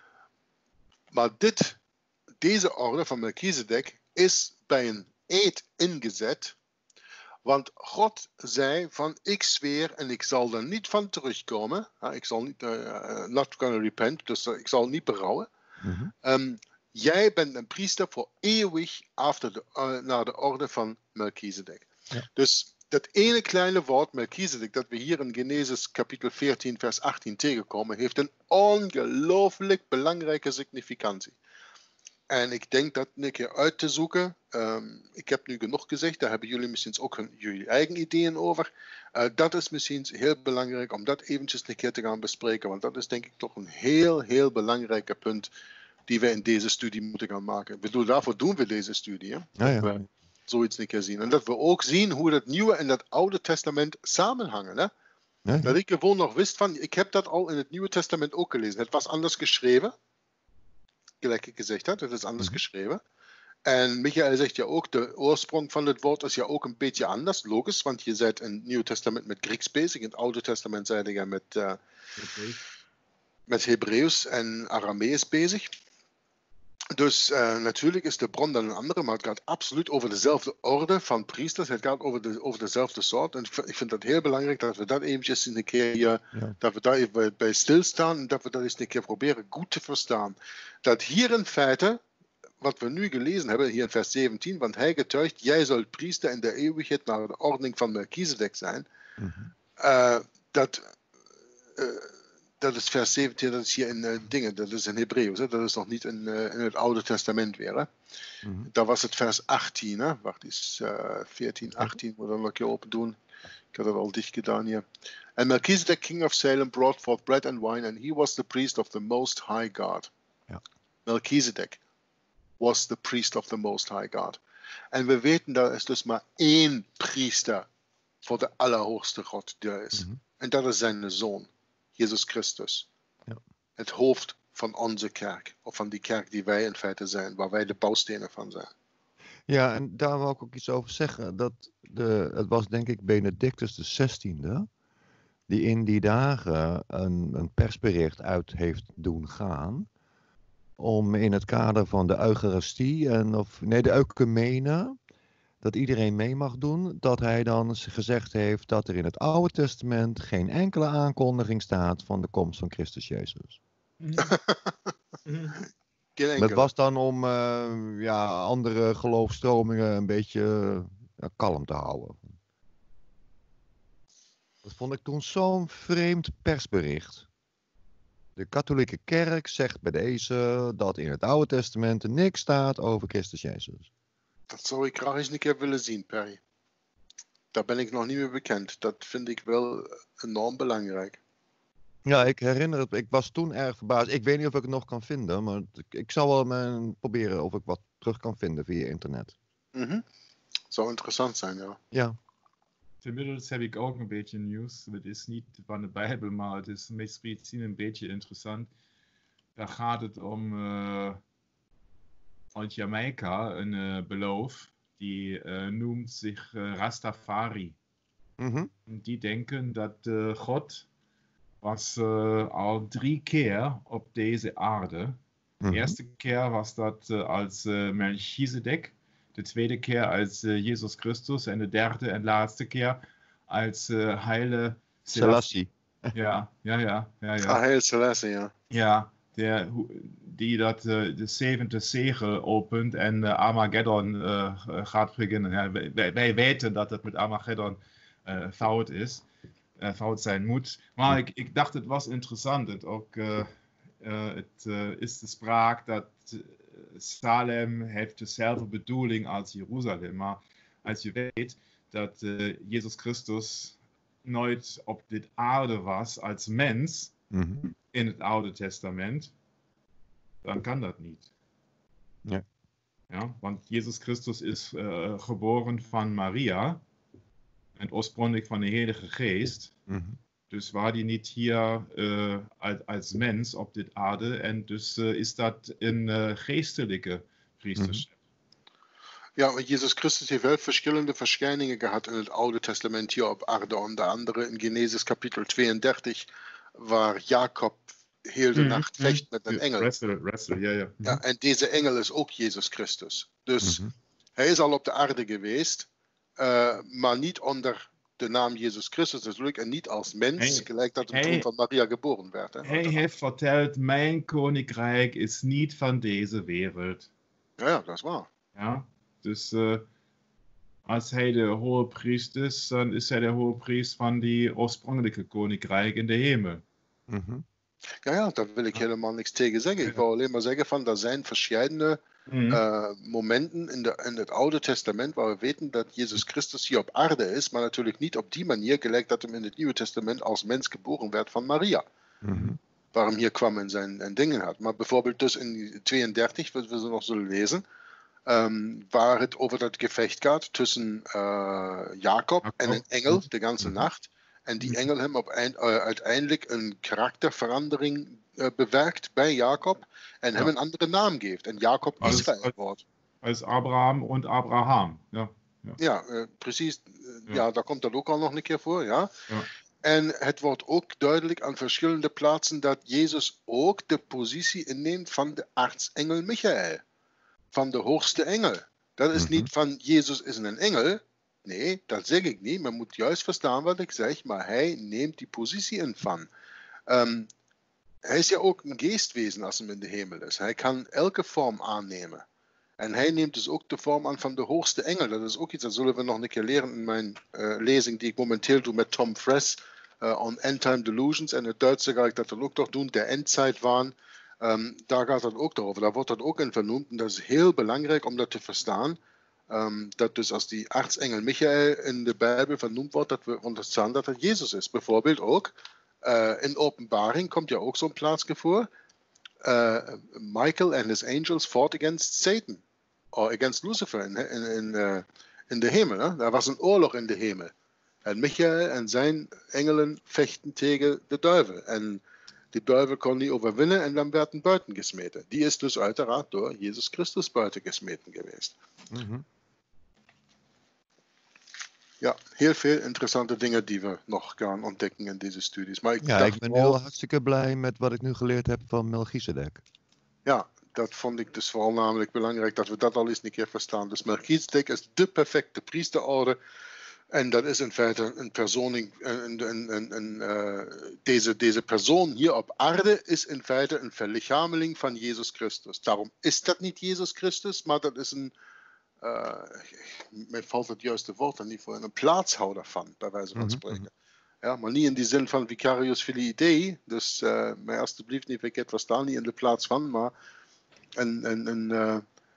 Maar dit, deze orde van Melchizedek is bij een eed ingezet, want God zei van ik zweer en ik zal er niet van terugkomen, ja, ik zal niet, uh, not gonna repent, dus uh, ik zal niet berouwen. Mm-hmm. um, jij bent een priester voor eeuwig after de, uh, naar de orde van Melchizedek. Ja. Dus dat ene kleine woord Melchizedek dat we hier in Genesis kapitel veertien vers achttien tegenkomen, heeft een ongelooflijk belangrijke significantie. En ik denk dat een keer uit te zoeken. Um, ik heb nu genoeg gezegd, daar hebben jullie misschien ook hun, jullie eigen ideeën over. Uh, dat is misschien heel belangrijk om dat eventjes een keer te gaan bespreken. Want dat is denk ik toch een heel, heel belangrijke punt die we in deze studie moeten gaan maken. Ik bedoel, daarvoor doen we deze studie. Hè? Ja, ja. Dat we zoiets een keer zien. En dat we ook zien hoe het Nieuwe en het Oude Testament samenhangen. Hè? Ja, ja. Dat ik gewoon nog wist van, ik heb dat al in het Nieuwe Testament ook gelezen. Het was anders geschreven. Gelijk ik gezegd had, het is anders Mhm. geschreven. En Michael zegt ja ook, de oorsprong van het woord is ja ook een beetje anders, logisch, want je bent in het Nieuwe Testament met Grieks bezig, in het Oude Testament zijn je met, uh, met Hebreeuws en Aramees bezig. Dus uh, natuurlijk is de bron dan een andere, maar het gaat absoluut over dezelfde orde van priesters, het gaat over, de, over dezelfde soort. En ik vind het heel belangrijk dat we dat eventjes een keer hier, Ja. dat we daar even bij, bij stilstaan en dat we dat eens een keer proberen goed te verstaan. Dat hier in feite, wat we nu gelezen hebben, hier in vers zeventien, want hij getuigt, jij zult priester in de eeuwigheid naar de ordening van Melchizedek zijn. Mhm. Uh, dat, uh, dat is vers zeventien, dat is hier in uh, dingen, dat is in Hebreeuws, hè? Dat is nog niet in, uh, in het Oude Testament weer. Hè? Mhm. Daar was het vers achttien, hè? Wacht eens, uh, veertien, achttien, moet ik dan nog een keer open doen. Ik had het al dicht gedaan hier. And Melchizedek, king of Salem, brought forth bread and wine, and he was the priest of the Most High God. Ja. Melchizedek was the priest of the Most High God. En we weten dat er dus maar één priester voor de Allerhoogste God die is. Mhm. En dat is zijn zoon, Jezus Christus. Ja. Het hoofd van onze kerk. Of van die kerk die wij in feite zijn, waar wij de bouwstenen van zijn. Ja, en daar wil ik ook iets over zeggen. Dat de, het was denk ik Benedictus de zestiende die in die dagen een, een persbericht uit heeft doen gaan. Om in het kader van de Eucharistie, en of, nee, de Eucumene, dat iedereen mee mag doen. Dat hij dan gezegd heeft dat er in het Oude Testament geen enkele aankondiging staat van de komst van Christus Jezus. Geen Dat enkele. was dan om uh, ja, andere geloofstromingen een beetje uh, kalm te houden. Dat vond ik toen zo'n vreemd persbericht. De katholieke kerk zegt bij deze dat in het Oude Testament er niks staat over Christus Jezus. Dat zou ik graag eens een keer willen zien, Perry. Daar ben ik nog niet mee bekend. Dat vind ik wel enorm belangrijk. Ja, ik herinner het. Ik was toen erg verbaasd. Ik weet niet of ik het nog kan vinden, maar ik, ik zal wel mijn, proberen of ik wat terug kan vinden via internet. Mm-hmm. Zou interessant zijn, ja. Ja. Inmiddels heb ik ook een beetje nieuws. Het is niet van de Bijbel, maar het is misschien een beetje interessant. Daar gaat het om uh, uit Jamaica een uh, beloof. Die uh, noemt zich uh, Rastafari. Mm-hmm. Die denken dat uh, God was uh, al drie keer op deze aarde. De Mm-hmm. eerste keer was dat uh, als uh, Melchizedek. De tweede keer als uh, Jezus Christus. En de derde en laatste keer als uh, Heile Selassie. Ja, ja, ja. ja, ja. Ah, Heil Selassie, ja. Ja, der, die dat uh, de zevende zegel opent en uh, Armageddon uh, gaat beginnen. Ja, wij, wij weten dat het met Armageddon uh, fout is. Uh, fout zijn moet. Maar ik, ik dacht het was interessant. Het ook, uh, uh, het uh, is de spraak dat uh, Salem heeft dezelfde bedoeling als Jeruzalem. Maar als je weet dat uh, Jezus Christus nooit op dit aarde was als mens Mm-hmm. in het Oude Testament, dan kan dat niet. Ja. Ja, want Jezus Christus is uh, geboren van Maria en oorspronkelijk van de Heilige Geest. Mm-hmm. Dus war die niet hier uh, als, als mens op dit aarde en dus uh, is dat een uh, geestelijke priesterschap. Mm-hmm. Ja, want Jezus Christus heeft wel verschillende verschijningen gehad in het Oude Testament hier op aarde. Onder andere in Genesis kapitel tweeëndertig, waar Jacob heel de Mhm. nacht vecht met een engel. Wrestler, wrestler, ja, ja. Ja, en deze engel is ook Jezus Christus. Dus Mm-hmm. hij is al op de aarde geweest, uh, maar niet onder de naam Jezus Christus natuurlijk en niet als mens, Hey, gelijk dat hem hey. toen van Maria geboren werd. Hè? Hij heeft verteld, mijn koninkrijk is niet van deze wereld. Ja, ja, dat is waar. Ja, dus uh, als hij de hoge priest is, dan is hij de hoge priest van die oorspronkelijke koninkrijk in de hemel. Mm-hmm. Ja, ja, daar wil ik helemaal niks tegen zeggen. Ik wou alleen maar zeggen van, er zijn verschillende Mhm. uh, momenten in, de, in het Oude Testament waar we weten dat Jezus Christus hier op aarde is, maar natuurlijk niet op die manier gelijk dat hem in het Nieuwe Testament als mens geboren werd van Maria. Mm-hmm. waarom hier kwam en zijn en dingen had. Maar bijvoorbeeld dus in tweeëndertig, wat we zo nog zullen lezen, um, waar het over dat gevecht gaat tussen uh, Jacob en een engel de ganze Mhm. nacht. En die engel hem op eind, uh, uiteindelijk een karakterverandering uh, bewerkt bij Jacob en hem Ja. een andere naam geeft. En Jacob Als- Israël als- wordt. Als Abraham und Abraham. Ja. Ja, uh, precies. Uh, Ja. ja, daar komt dat ook al nog een keer voor, ja. Ja. En het wordt ook duidelijk aan verschillende plaatsen dat Jezus ook de positie inneemt van de aartsengel Michael. Van de hoogste engel. Dat is Mhm. niet van Jezus is een engel. Nee, dat zeg ik niet. Men moet juist verstaan wat ik zeg, maar hij neemt die positie in van. Um, hij is ja ook een geestwezen als hij in de hemel is. Hij kan elke vorm aannemen. En hij neemt dus ook de vorm aan van de hoogste engel. Dat is ook iets, dat zullen we nog een keer leren in mijn uh, lezing die ik momenteel doe met Tom Friess uh, on End Time Delusions. En in het Duitse ga ik dat dan ook nog doen, de Endzeitwaan. Um, daar gaat het ook over. Daar wordt dat ook in vernoemd. En dat is heel belangrijk om dat te verstaan. Um, dat dus als die aartsengel Michael in de Bijbel vernoemd wordt, dat we onderstaan dat het Jezus is. Bijvoorbeeld ook uh, in Openbaring komt ja ook zo'n plaatsje voor. Uh, Michael and his angels fought against Satan. Or against Lucifer in, in, in, uh, in de hemel. Hè? Daar was een oorlog in de hemel. En Michael en zijn engelen vechten tegen de duivel. En die duivel kon niet overwinnen en dan werd hij buiten gesmeten. Die is dus uiteraard door Jezus Christus buiten gesmeten geweest. Mhm. Ja, heel veel interessante dingen die we nog gaan ontdekken in deze studies. Maar ik Ja, dacht ik ben vooral- heel hartstikke blij met wat ik nu geleerd heb van Melchizedek. Ja, dat vond ik dus vooral namelijk belangrijk dat we dat al eens een keer verstaan. Dus Melchizedek is de perfecte priesterorde. En dat is in feite een persoon, een, een, een, een, uh, deze, deze persoon hier op aarde is in feite een verlichameling van Jezus Christus. Daarom is dat niet Jezus Christus, maar dat is een, uh, mij valt het juiste woord er niet voor, een plaatshouder van, bij wijze van Mhm, spreken. Ja, maar niet in die zin van vicarius filii Dei, dus uh, mij alsjeblieft niet verkeerd verstaan, niet in de plaats van, maar een, een, een uh,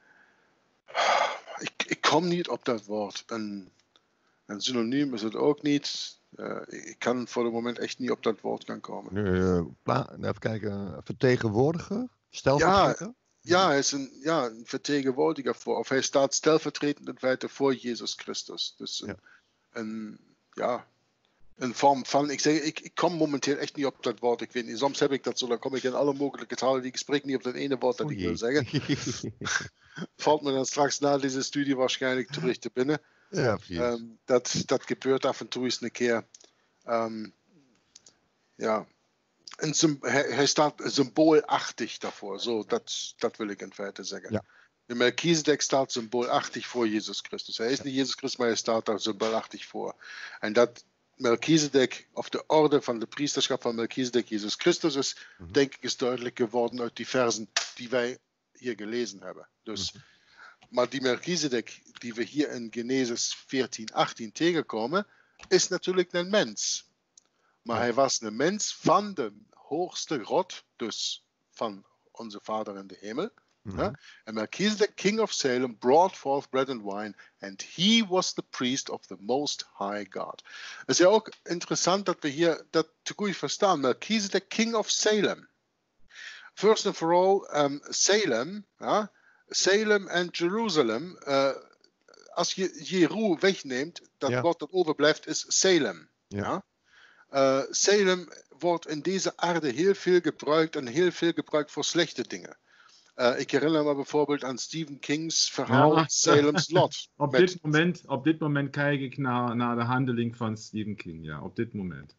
ik, ik kom niet op dat woord. Een, een synoniem is het ook niet. Uh, ik kan voor het moment echt niet op dat woord gaan komen. Uh, pla- even kijken, vertegenwoordiger? Stelvertreter? Ja, hij is een, ja, een vertegenwoordiger voor, of hij staat stelvertretend in feite voor Jezus Christus. Dus een, Ja. een, ja, een vorm van, ik zeg, ik, ik kom momenteel echt niet op dat woord, ik weet niet, soms heb ik dat zo, dan kom ik in alle mogelijke talen, die ik spreek niet op dat ene woord dat ik wil zeggen. Valt me dan straks na deze studie waarschijnlijk terug te binnen. Ja, precies. Um, dat, dat gebeurt af en toe eens een keer. Um, ja, een, hij, hij staat symboolachtig daarvoor. Zo, dat, dat wil ik in feite zeggen. Ja. De Melchizedek staat symboolachtig voor Jezus Christus. Hij is niet Jezus Christus, maar hij staat daar symboolachtig voor. En dat Melchizedek, of de orde van de priesterschap van Melchizedek Jezus Christus is, mm-hmm. denk ik, is duidelijk geworden uit die versen die wij hier gelezen hebben. Dus, mm-hmm. Maar die Melchizedek die we hier in Genesis veertien, achttien tegenkomen, is natuurlijk een mens. Maar ja. hij was een mens van de hoogste God, dus van onze Vader in de hemel. Mm-hmm. Ja? En Melchizedek, king of Salem, brought forth bread and wine, and he was the priest of the most high God. Het is ja ook interessant dat we hier dat te goed verstaan. Melchizedek, king of Salem. First and for all, um, Salem, ja? Salem en Jeruzalem, uh, als je Jeru wegneemt, dat ja. woord dat overblijft is Salem. Ja. Ja? Uh, Salem wordt in deze aarde heel veel gebruikt en heel veel gebruikt voor slechte dingen. Uh, ik herinner me bijvoorbeeld aan Stephen King's verhaal ja. Salem's Lot. op, met... dit moment, op dit moment kijk ik naar, naar de handeling van Stephen King, ja, op dit moment.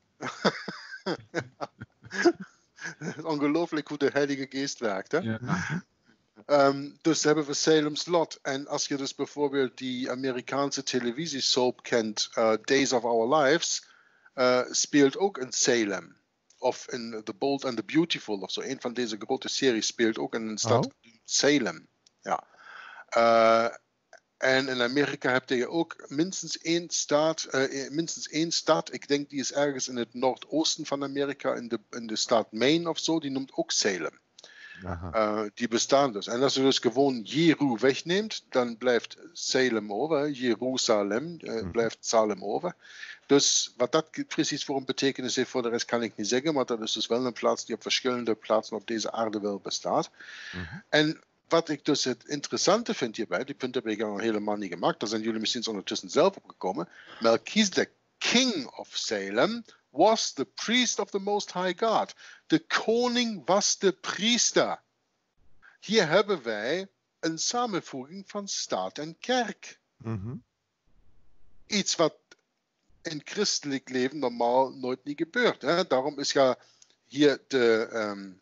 Ongelooflijk hoe de Heilige Geest werkt, hè? Ja. Um, dus hebben we Salem's Lot. En als je dus bijvoorbeeld die Amerikaanse televisiesoap kent, uh, Days of Our Lives, uh, speelt ook in Salem. Of in The Bold and the Beautiful, of zo. Een van deze grote series speelt ook in een stad, oh. Salem. Ja. Uh, en in Amerika heb je ook minstens één staat, uh, minstens één stad, ik denk die is ergens in het noordoosten van Amerika, in de, in de staat Maine of zo, die noemt ook Salem. Uh, die bestaan dus. En als je dus gewoon Jeru wegneemt, dan blijft Salem over, Jeruzalem uh, mm. blijft Salem over. Dus wat dat precies voor een betekenis heeft voor de rest kan ik niet zeggen, maar dat is dus wel een plaats die op verschillende plaatsen op deze aarde wel bestaat. Mm-hmm. En wat ik dus het interessante vind hierbij, die punten heb ik al helemaal niet gemaakt, daar zijn jullie misschien ondertussen zelf opgekomen. Melchizedek, king of Salem, was the priest of the Most High God. De koning was de priester. Hier hebben wij een samenvoeging van staat en kerk. Mm-hmm. Iets wat in christelijk leven normaal nooit niet gebeurt. Hè? Daarom is ja hier de, um,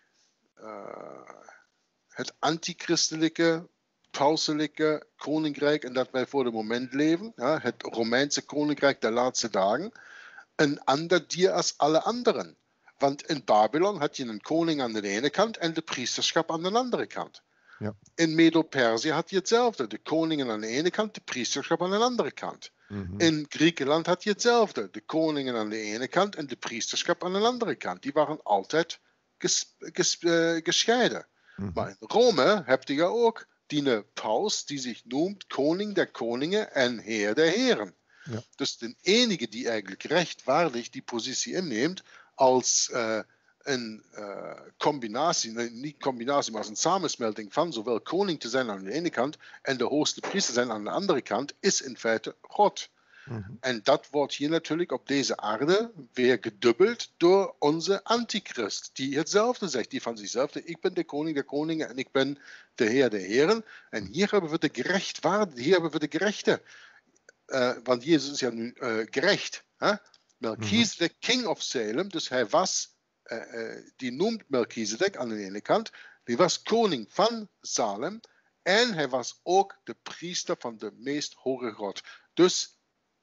uh, het antichristelijke, pauselijke koninkrijk, en dat wij voor het moment leven, ja, het Romeinse koninkrijk der laatste dagen, een ander dier als alle anderen. Want in Babylon had je een koning aan de ene kant en de priesterschap aan de andere kant. Ja. In Medo-Perzië had je hetzelfde. De koningen aan de ene kant, de priesterschap aan de andere kant. Mm-hmm. In Griekenland had je hetzelfde. De koningen aan de ene kant en de priesterschap aan de andere kant. Die waren altijd ges, ges, uh, gescheiden. Mm-hmm. Maar in Rome heb je ook die paus die zich noemt koning der koningen en heer der heren. Ja. Dus de enige die eigenlijk rechtvaardig die positie inneemt als uh, een uh, combinatie, nee, niet combinatie, maar als een samensmelting van zowel koning te zijn aan de ene kant en de hoogste priester zijn aan de andere kant, is in feite God. Mm-hmm. En dat wordt hier natuurlijk op deze aarde weer gedubbeld door onze antichrist, die hetzelfde zegt, die van zichzelf, ik ben de koning der koningen en ik ben de heer der heren. En hier hebben we de gerechtvaardigde, hier hebben we de gerechte. Uh, want Jezus is ja nu uh, gerecht. Hè? Melchizedek, mm-hmm. king of Salem, dus hij was, uh, uh, die noemt Melchizedek aan de ene kant, die was koning van Salem en hij was ook de priester van de meest hoge God. Dus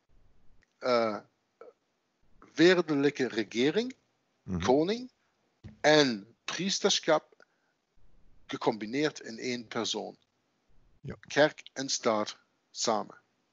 uh, wereldlijke regering, mm-hmm. koning en priesterschap gecombineerd in één persoon. Ja. Kerk en staat samen.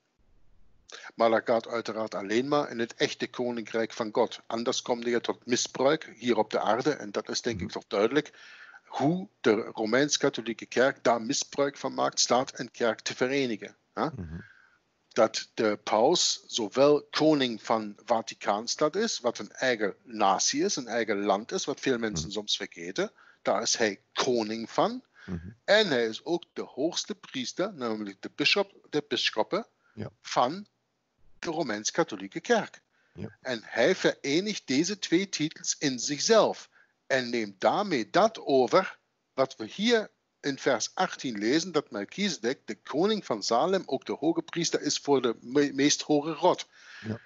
Maar dat gaat uiteraard alleen maar in het echte koninkrijk van God. Anders komt je tot misbruik hier op de aarde. En dat is denk ik toch duidelijk hoe de Romeins-Katholieke Kerk daar misbruik van maakt, staat en kerk te verenigen. Ja? Mm-hmm. Dat de paus zowel koning van Vaticaanstad is, wat een eigen natie is, een eigen land is, wat veel mensen mm-hmm. soms vergeten. Daar is hij koning van. Mm-hmm. En hij is ook de hoogste priester, namelijk de bisschop, de bisschoppen ja. van de Romeins-Katholieke Kerk. Ja. En hij verenigt deze twee titels in zichzelf en neemt daarmee dat over wat we hier in vers achttien lezen, dat Melchizedek, de koning van Salem, ook de hoge priester is voor de me- meest hoge God. Ja.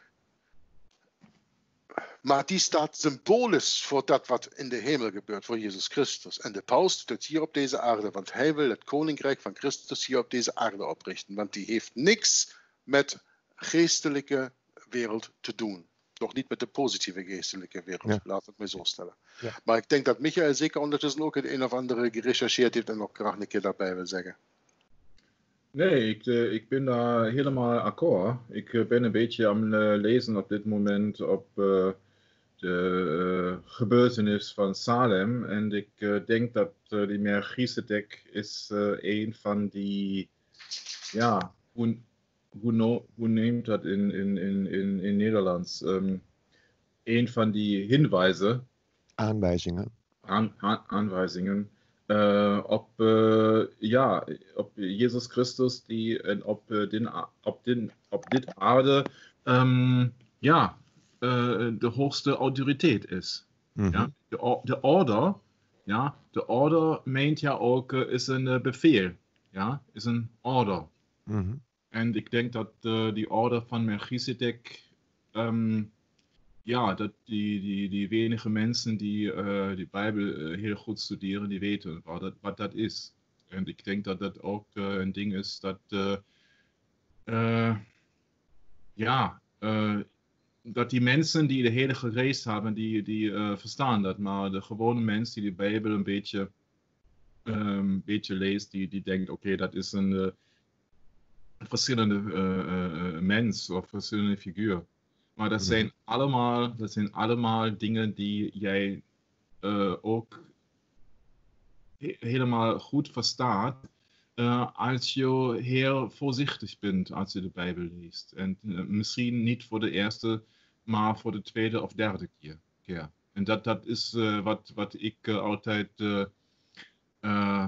Maar die staat symbolisch voor dat wat in de hemel gebeurt, voor Jezus Christus. En de paus doet het hier op deze aarde, want hij wil het koninkrijk van Christus hier op deze aarde oprichten. Want die heeft niks met geestelijke wereld te doen. Nog niet met de positieve geestelijke wereld, ja. Laat het me zo stellen. Ja. Maar ik denk dat Michael zeker ondertussen ook het een of andere gerechercheerd heeft en nog graag een keer daarbij wil zeggen. Nee, ik, uh, ik ben daar helemaal akkoord. Ik uh, ben een beetje aan het uh, lezen op dit moment op uh, de uh, gebeurtenis van Salem. En ik uh, denk dat uh, die Melchizedek is uh, een van die, ja, hoe, hoe, no, hoe neemt dat in, in, in, in, in Nederlands? Um, een van die hinwijzen. Aanwijzingen. Aan, aan, aanwijzingen. Uh, op, uh, ja, op Jezus Christus die en op, uh, din, op, din, op dit aarde um, ja, uh, de hoogste autoriteit is. Mm-hmm. Ja? De, de order, ja, de order meent ja ook uh, is een uh, bevel, ja, is een order. Mm-hmm. En ik denk dat uh, die order van Melchizedek um, ja, dat die, die, die wenige mensen die uh, die Bijbel uh, heel goed studeren, die weten wat dat, wat dat is. En ik denk dat dat ook uh, een ding is dat, uh, uh, ja, uh, dat die mensen die de Heilige Geest hebben, die, die uh, verstaan dat. Maar de gewone mens die de Bijbel een beetje, um, een beetje leest, die, die denkt, oké, okay, dat is een uh, verschillende uh, uh, mens of verschillende figuur. Maar dat zijn, allemaal, dat zijn allemaal dingen die jij uh, ook he- helemaal goed verstaat uh, als je heel voorzichtig bent als je de Bijbel leest. En uh, misschien niet voor de eerste, maar voor de tweede of derde keer. keer. En dat, dat is uh, wat, wat ik uh, altijd uh, uh,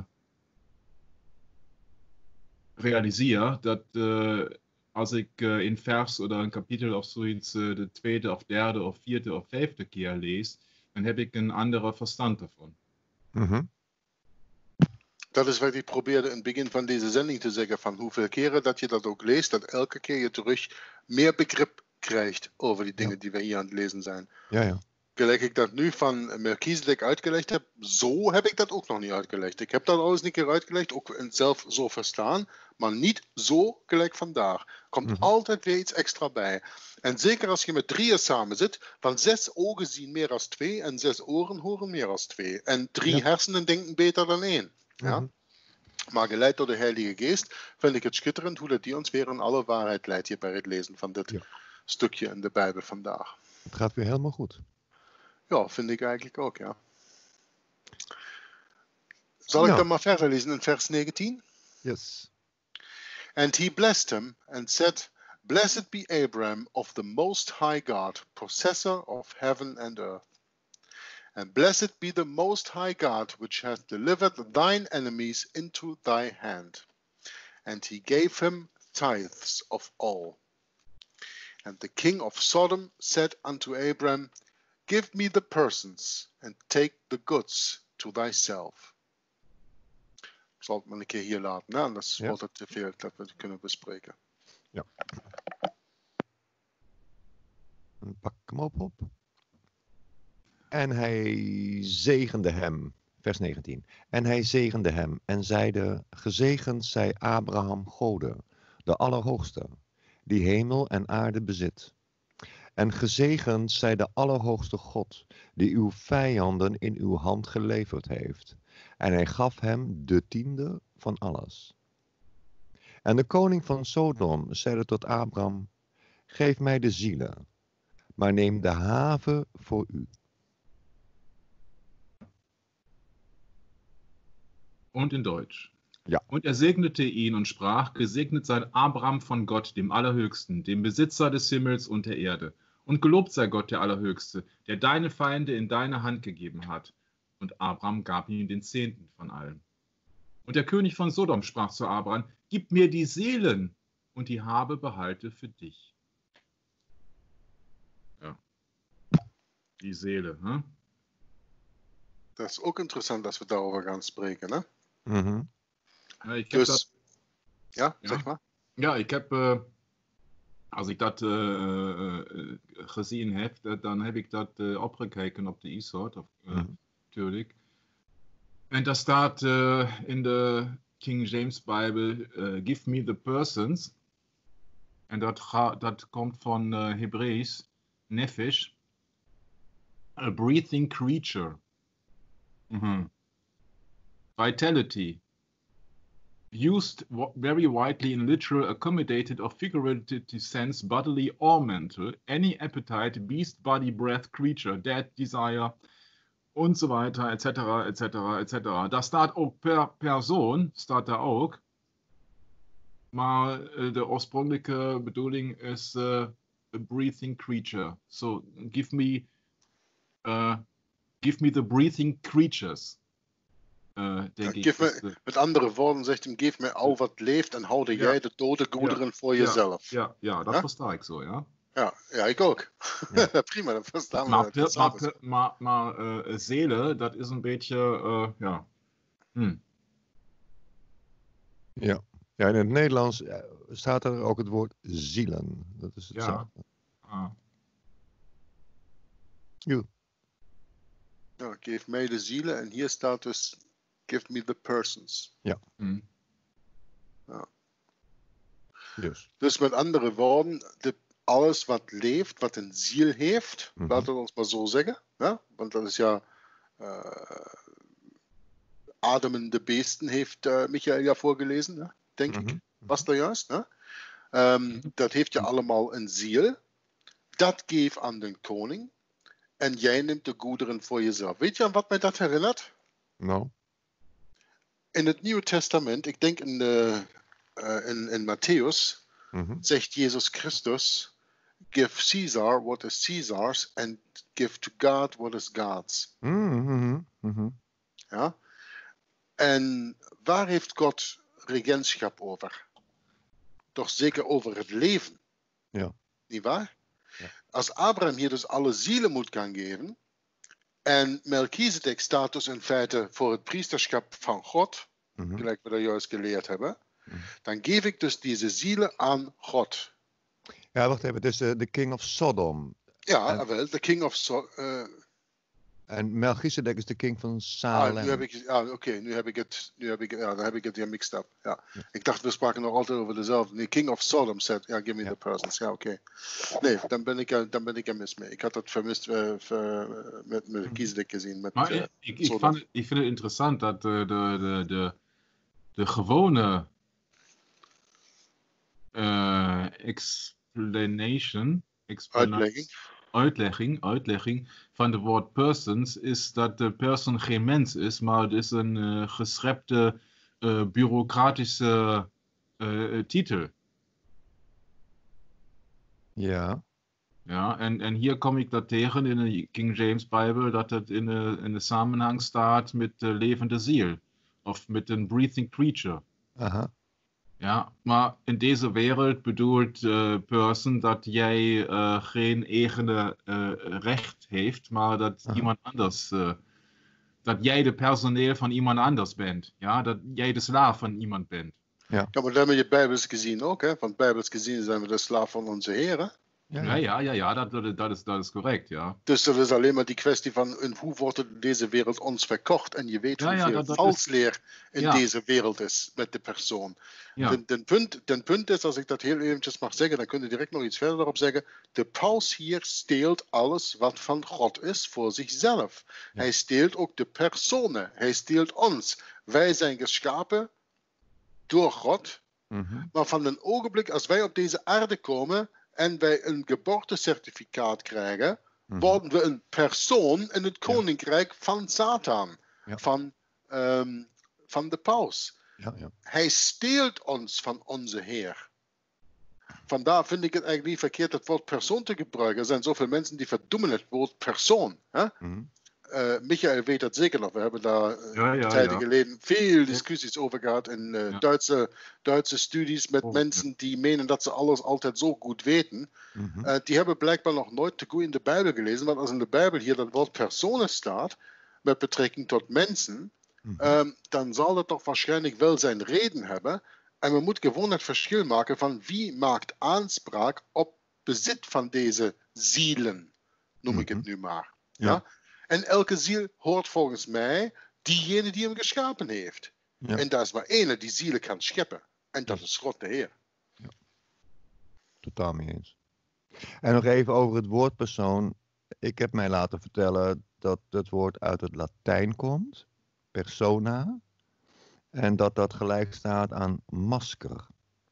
realiseer, dat uh, als ik uh, in vers oder een kapitel of zoiets uh, de tweede of derde of vierde of vijfde keer lees, dan heb ik een andere verstand daarvan. Mhm. Dat is wat ik probeerde in het begin van deze zending te zeggen, van hoeveel keren dat je dat ook leest, dat elke keer je terug meer begrip krijgt over die dingen Ja. die we hier aan het lezen zijn. Ja, ja. Gelijk ik dat nu van Melchizedek uitgelegd heb, zo heb ik dat ook nog niet uitgelegd. Ik heb dat alles een keer uitgelegd, ook zelf zo verstaan, maar niet zo gelijk vandaag. Komt Mhm. altijd weer iets extra bij. En zeker als je met drieën samen zit, van zes ogen zien meer als twee en zes oren horen meer als twee. En drie Ja. hersenen denken beter dan één. Ja? Mhm. Maar geleid door de Heilige Geest vind ik het schitterend hoe dat die ons weer in alle waarheid leidt hier bij het lezen van dit Ja. stukje in de Bijbel vandaag. Het gaat weer helemaal goed. Ja, vind ik eigenlijk ook, ja. Zal ik Nou. dan maar verder lezen in vers negentien? Yes. And he blessed him and said, Blessed be Abraham of the Most High God, possessor of heaven and earth. And blessed be the Most High God, which hath delivered thine enemies into thy hand. And he gave him tithes of all. And the king of Sodom said unto Abraham, Give me the persons, and take the goods to thyself. Ik zal het maar een keer hier laten, hè? Anders Ja. wordt het te veel dat we het kunnen bespreken. Pak hem op, op. En hij zegende hem, vers negentien. En hij zegende hem en zeide, gezegend zij Abraham Gode, de Allerhoogste, die hemel en aarde bezit. En gezegend zij de Allerhoogste God, die uw vijanden in uw hand geleverd heeft. En hij gaf hem de tiende van alles. En de koning van Sodom zeide tot Abraham, geef mij de zielen, maar neem de haven voor u. Und in Deutsch. Ja. Und er segnete ihn und sprach, gesegnet sei Abraham von Gott, dem Allerhöchsten, dem Besitzer des Himmels und der Erde. Und gelobt sei Gott, der Allerhöchste, der deine Feinde in deine Hand gegeben hat. Und Abraham gab ihm den Zehnten von allem. Und der König von Sodom sprach zu Abraham, gib mir die Seelen und die Habe behalte für dich. Ja. Die Seele, hm? Dat is ook interessant als we daarover gaan spreken, hè? Mhm. Ja, ik heb Dus, dat, ja, Ja. zeg maar. ja, ik heb, uh, als ik dat uh, uh, gezien heb, dat, dan heb ik dat uh, opgekeken op de e-soort, uh, Mhm. natuurlijk. En daar staat uh, in de King James Bijbel, uh, give me the persons. En dat, ga, dat komt van uh, Hebreeuws, nefesh, a breathing creature. Mhm. Vitality. Used wa- very widely in literal, accommodated, or figurative sense, bodily or mental, any appetite, beast, body, breath, creature, dead, desire, und so weiter, et cetera, et cetera, et cetera. Daar staat ook per persoon, staat daar ook. Maar uh, de oorspronkelijke bedoeling is uh, a breathing creature. So give me, uh, give me the breathing creatures. Uh, denk ik. Geef me, is de- met andere woorden zegt hem, geef mij al wat leeft en houde Ja. jij de dode goederen voor jezelf. Ja, Ja, ja, dat Ja? versta ik zo, ja. ja, ik ook. Ja. Prima, dat verstaan we. Maar, dat per- is maar, alles. per- maar, maar uh, zelen, dat is een beetje, uh, ja. Hm. Ja. Ja, in het Nederlands eh, staat er ook het woord zielen. Dat is Ja. hetzelfde. Ah. Ja, geef mij de zielen en hier staat dus, give me the persons. Hm. Dus. Dus met andere woorden, de, alles wat leeft, wat een ziel heeft, Mhm. laten we ons maar zo zeggen. Ja? Want dat is ja, uh, ademende beesten heeft uh, Michael ja voorgelezen, hè? Denk ik. Mhm. Was dat juist? Hè? Um, dat heeft je allemaal een ziel. Dat geef aan de koning. En jij neemt de goederen voor jezelf. Weet je aan wat mij dat herinnert? Nou, in het Nieuwe Testament, ik denk in, de, uh, in, in Matthäus, Mhm. zegt Jezus Christus, give Caesar what is Caesar's and give to God what is God's. Mhm, mhm. Ja? En waar heeft God regentschap over? Toch zeker over het leven. Ja. Niet waar? Ja. Als Abraham hier dus alle zielen moet gaan geven, en Melchizedek staat dus in feite voor het priesterschap van God, Mhm. gelijk we dat juist geleerd hebben, Mhm. dan geef ik dus deze zielen aan God. Ja, wacht even. Dus de King of Sodom. Ja, En- wel, de king of... So uh, En Melchizedek is de king van ah, Salem. nu heb ik, ah, oké, okay, nu heb ik het, nu heb ik, ja, dan heb ik het hier mixed up. Ja. Ja. Ik dacht, we spraken nog altijd over dezelfde. Nee, king of Sodom said, ja, give me Ja. the persons. Ja, oké. Okay. Nee, dan ben, ik, er- dan ben ik er mis mee. Ik had dat vermist uh, ver, met Melchizedek gezien. Met, Maar uh, ik, ik, ik, Sodom. vond het, ik vind het interessant dat de, de, de, de, de gewone uh, explanation, explana- Uitlegging. uitlegging, uitlegging van het woord persons is dat de person geen mens is, maar het is een uh, geschrepte uh, bureaucratische uh, titel. Ja. Ja, en, en hier kom ik dat tegen in de King James Bijbel, dat het in de, in de samenhang staat met de levende ziel. Of met een breathing creature. Aha. Ja, maar in deze wereld bedoelt uh, person dat jij uh, geen eigen uh, recht heeft, maar dat Aha. iemand anders, uh, dat jij de personeel van iemand anders bent. Ja, dat jij de slaaf van iemand bent. Ja, maar dat heb je bijbels gezien ook, hè? Want bijbels gezien zijn we de slaaf van onze heren. Ja, Ja, ja. ja, ja, ja dat, dat, dat, is, dat is correct, ja. Dus dat is alleen maar die kwestie van in hoe wordt deze wereld ons verkocht. En je weet Ja, ja, hoeveel dat- dat valsleer in ja. deze wereld is met de persoon. Ja, Den, den, punt, den punt is, als ik dat heel eventjes mag zeggen, dan kun je direct nog iets verder op zeggen. De paus hier steelt alles wat van God is voor zichzelf. Ja. Hij steelt ook de personen. Hij steelt ons. Wij zijn geschapen door God. Mhm. Maar van een ogenblik als wij op deze aarde komen en wij een geboortecertificaat krijgen, Mhm. worden we een persoon in het koninkrijk van Satan, Ja. van, um, van de paus. Ja, ja. Hij steelt ons van onze Heer. Vandaar vind ik het eigenlijk niet verkeerd het woord persoon te gebruiken. Er zijn zoveel mensen die verdoemen het woord persoon. Hè? Mhm. Uh, Michael weet dat zeker nog. We hebben daar uh, Ja, ja, tijden ja. geleden veel discussies over gehad in uh, Ja. Duitse, Duitse studies met Oh, mensen die menen dat ze alles altijd zo goed weten. Mhm. Uh, die hebben blijkbaar nog nooit te goed in de Bijbel gelezen. Want als in de Bijbel hier dat woord personen staat, met betrekking tot mensen, Mhm. um, dan zal dat toch waarschijnlijk wel zijn reden hebben. En we moeten gewoon het verschil maken van wie maakt aanspraak op bezit van deze zielen, noem ik het nu maar. Ja? Ja. En elke ziel hoort volgens mij diegene die hem geschapen heeft. Ja. En daar is maar ene die zielen kan scheppen. En dat is God de Heer. Totaal mee eens. En nog even over het woord persoon. Ik heb mij laten vertellen dat het woord uit het Latijn komt. Persona. En dat dat gelijk staat aan masker.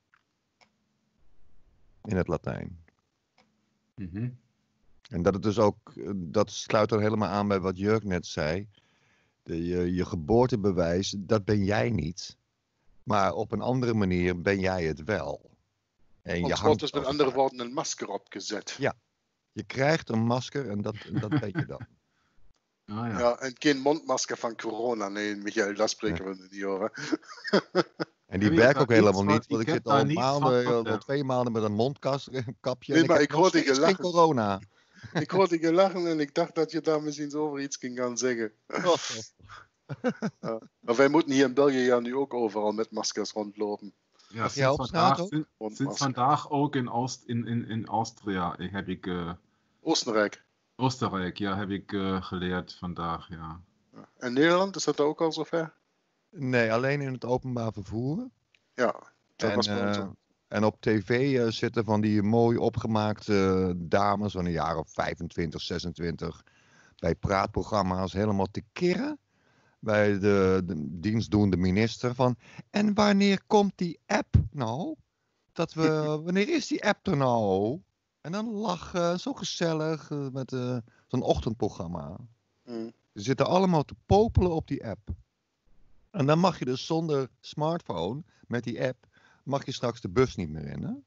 In het Latijn. Mhm. En dat het dus ook, dat sluit er helemaal aan bij wat Jurk net zei. De, je, je geboortebewijs, dat ben jij niet. Maar op een andere manier ben jij het wel. En je Ons hangt wordt dus met als het andere ware. woorden een masker opgezet. Ja. Je krijgt een masker en dat, dat ben je dan. Ah, ja. Ja, en geen mondmasker van corona. Nee, Michael, daar spreken we niet over. En die Heb je werkt daar ook helemaal iets van- niet, want ik ik heb zit al daar niets van maanden, verteld. al twee maanden met een mondkapje. Nee, en maar ik ik heb nog hoorde je steeds geen lachen. corona. Ik hoorde je lachen en ik dacht dat je daar misschien zo over iets ging gaan zeggen. Ja. Maar wij moeten hier in België ja nu ook overal met maskers rondlopen. Ja, Mag jij sinds op straat vandaag, ook? sinds, Want sinds masker. vandaag ook in, Oost, in, in, in Austria ik, heb ik, uh, Oostenrijk. Oostenrijk, ja, heb ik uh, geleerd vandaag, ja. En Nederland, is dat ook al zover? Nee, alleen in het openbaar vervoer. Ja, dat En, was bij ons eh, ook. en op tv uh, zitten van die mooi opgemaakte dames van een jaar of vijfentwintig, zesentwintig. Bij praatprogramma's helemaal te kirren. Bij de, de dienstdoende minister van. En wanneer komt die app nou? Dat we, wanneer is die app er nou? En dan lachen, zo gezellig, uh, met uh, zo'n ochtendprogramma. Hmm. Ze zitten allemaal te popelen op die app. En dan mag je dus zonder smartphone, met die app, mag je straks de bus niet meer in. Hè?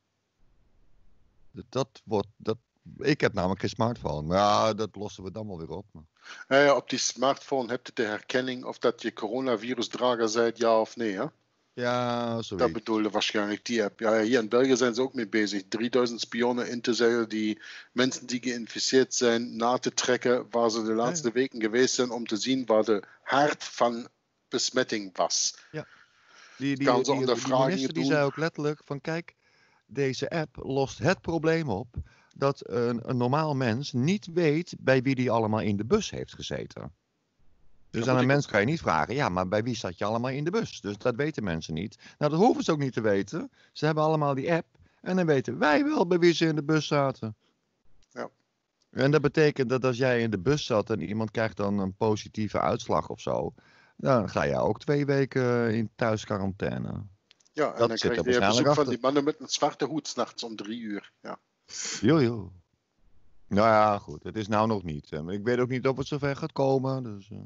Dat, dat wordt, dat, ik heb namelijk geen smartphone. Maar ja, dat lossen we dan wel weer op. Maar. Ja, ja, op die smartphone heb je de herkenning of dat je coronavirusdrager bent, ja of nee. Hè? Ja, Dat zoiets. bedoelde waarschijnlijk die app. Ja, hier in België zijn ze ook mee bezig. drieduizend spionnen in te zetten die mensen die geïnficeerd zijn na te trekken waar ze de laatste Ja, weken geweest zijn om te zien waar de haard van besmetting was. ja. Die, die, Gaan die, ze die, ondervragingen minister die doen. zei ook letterlijk van kijk, deze app lost het probleem op dat een, een normaal mens niet weet bij wie die allemaal in de bus heeft gezeten. Dus Dat aan moet een ik mens ook kan je niet vragen, ja, maar bij wie zat je allemaal in de bus? Dus dat weten mensen niet. Nou, dat hoeven ze ook niet te weten. Ze hebben allemaal die app en dan weten wij wel bij wie ze in de bus zaten. Ja. En dat betekent dat als jij in de bus zat en iemand krijgt dan een positieve uitslag of zo, dan ga je ook twee weken in thuisquarantaine. Ja, en Dat dan zit krijg er je weer waarschijnlijk bezoek van achter. die mannen met een zwarte hoed s'nachts om drie uur. Ja. Jojo. Nou ja, goed. Het is nou nog niet. hè. Maar ik weet ook niet of het zover gaat komen. Dus uh,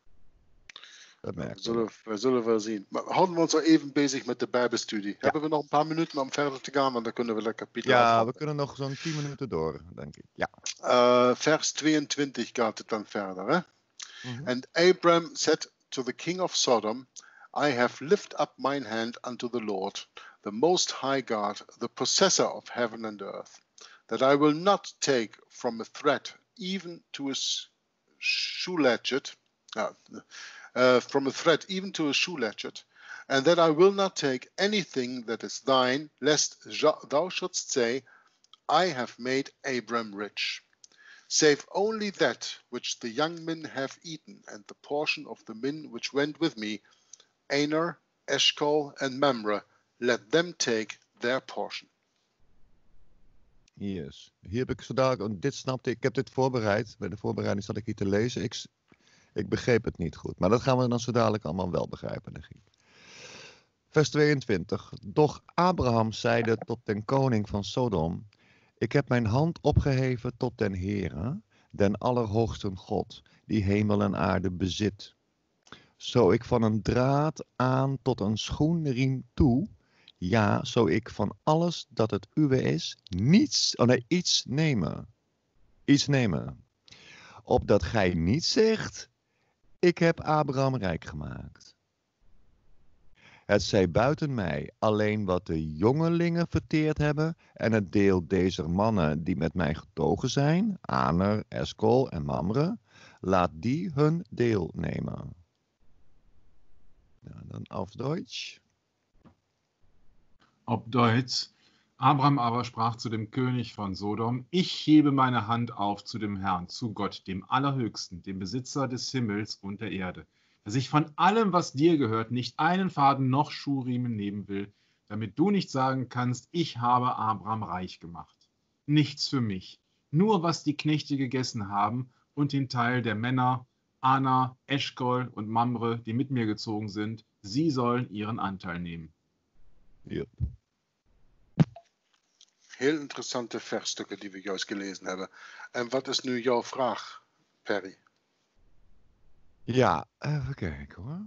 dat Nou, we, merken we. zullen, we zullen wel zien. Maar houden we ons al even bezig met de Bijbelstudie. Hebben we nog een paar minuten om verder te gaan, want dan kunnen we dat kapitel Ja, we afronden. kunnen nog zo'n tien minuten door, denk ik. Ja. Uh, vers tweeëntwintig gaat het dan verder. Hè? Mhm. And Abram said to the king of Sodom, I have lifted up mine hand unto the Lord, the most high God, the possessor of heaven and earth, that I will not take from a thread even to a shoe latchet, uh, uh, from a thread even to a shoe latchet, and that I will not take anything that is thine, lest thou shouldst say, I have made Abram rich. Save only that which the young men have eaten, and the portion of the men which went with me, Aner, Eshcol, and Mamre, let them take their portion. Yes. Hier heb ik zo dadelijk, want dit snapte ik, ik heb dit voorbereid. Bij de voorbereiding zat ik hier te lezen. Ik, ik begreep het niet goed. Maar dat gaan we dan zo dadelijk allemaal wel begrijpen, denk ik. Vers tweeëntwintig. Doch Abraham zeide tot den koning van Sodom, ik heb mijn hand opgeheven tot den Heere, den allerhoogsten God, die hemel en aarde bezit. Zo ik van een draad aan tot een schoenriem toe, ja, zo ik van alles dat het uwe is, niets, oh nee, iets nemen. Iets nemen. Opdat gij niet zegt, ik heb Abraham rijk gemaakt. Het zij buiten mij alleen wat de jongelingen verteerd hebben en het deel dezer mannen die met mij getogen zijn, Aner, Eskol en Mamre, laat die hun deel nemen. Ja, dan auf Deutsch. Auf Deutsch. Abraham aber sprach zu dem König von Sodom, ich hebe meine Hand auf zu dem Herrn, zu Gott, dem Allerhöchsten, dem Besitzer des Himmels und der Erde, dass ich von allem, was dir gehört, nicht einen Faden noch Schuhriemen nehmen will, damit du nicht sagen kannst, ich habe Abraham reich gemacht. Nichts für mich, nur was die Knechte gegessen haben und den Teil der Männer, Ana, Eschkol und Mamre, die mit mir gezogen sind, sie sollen ihren Anteil nehmen. Ja. Heel interessante versstukken die we juist gelezen hebben. En wat is nu jouw vraag, Perry? Ja, even kijken hoor.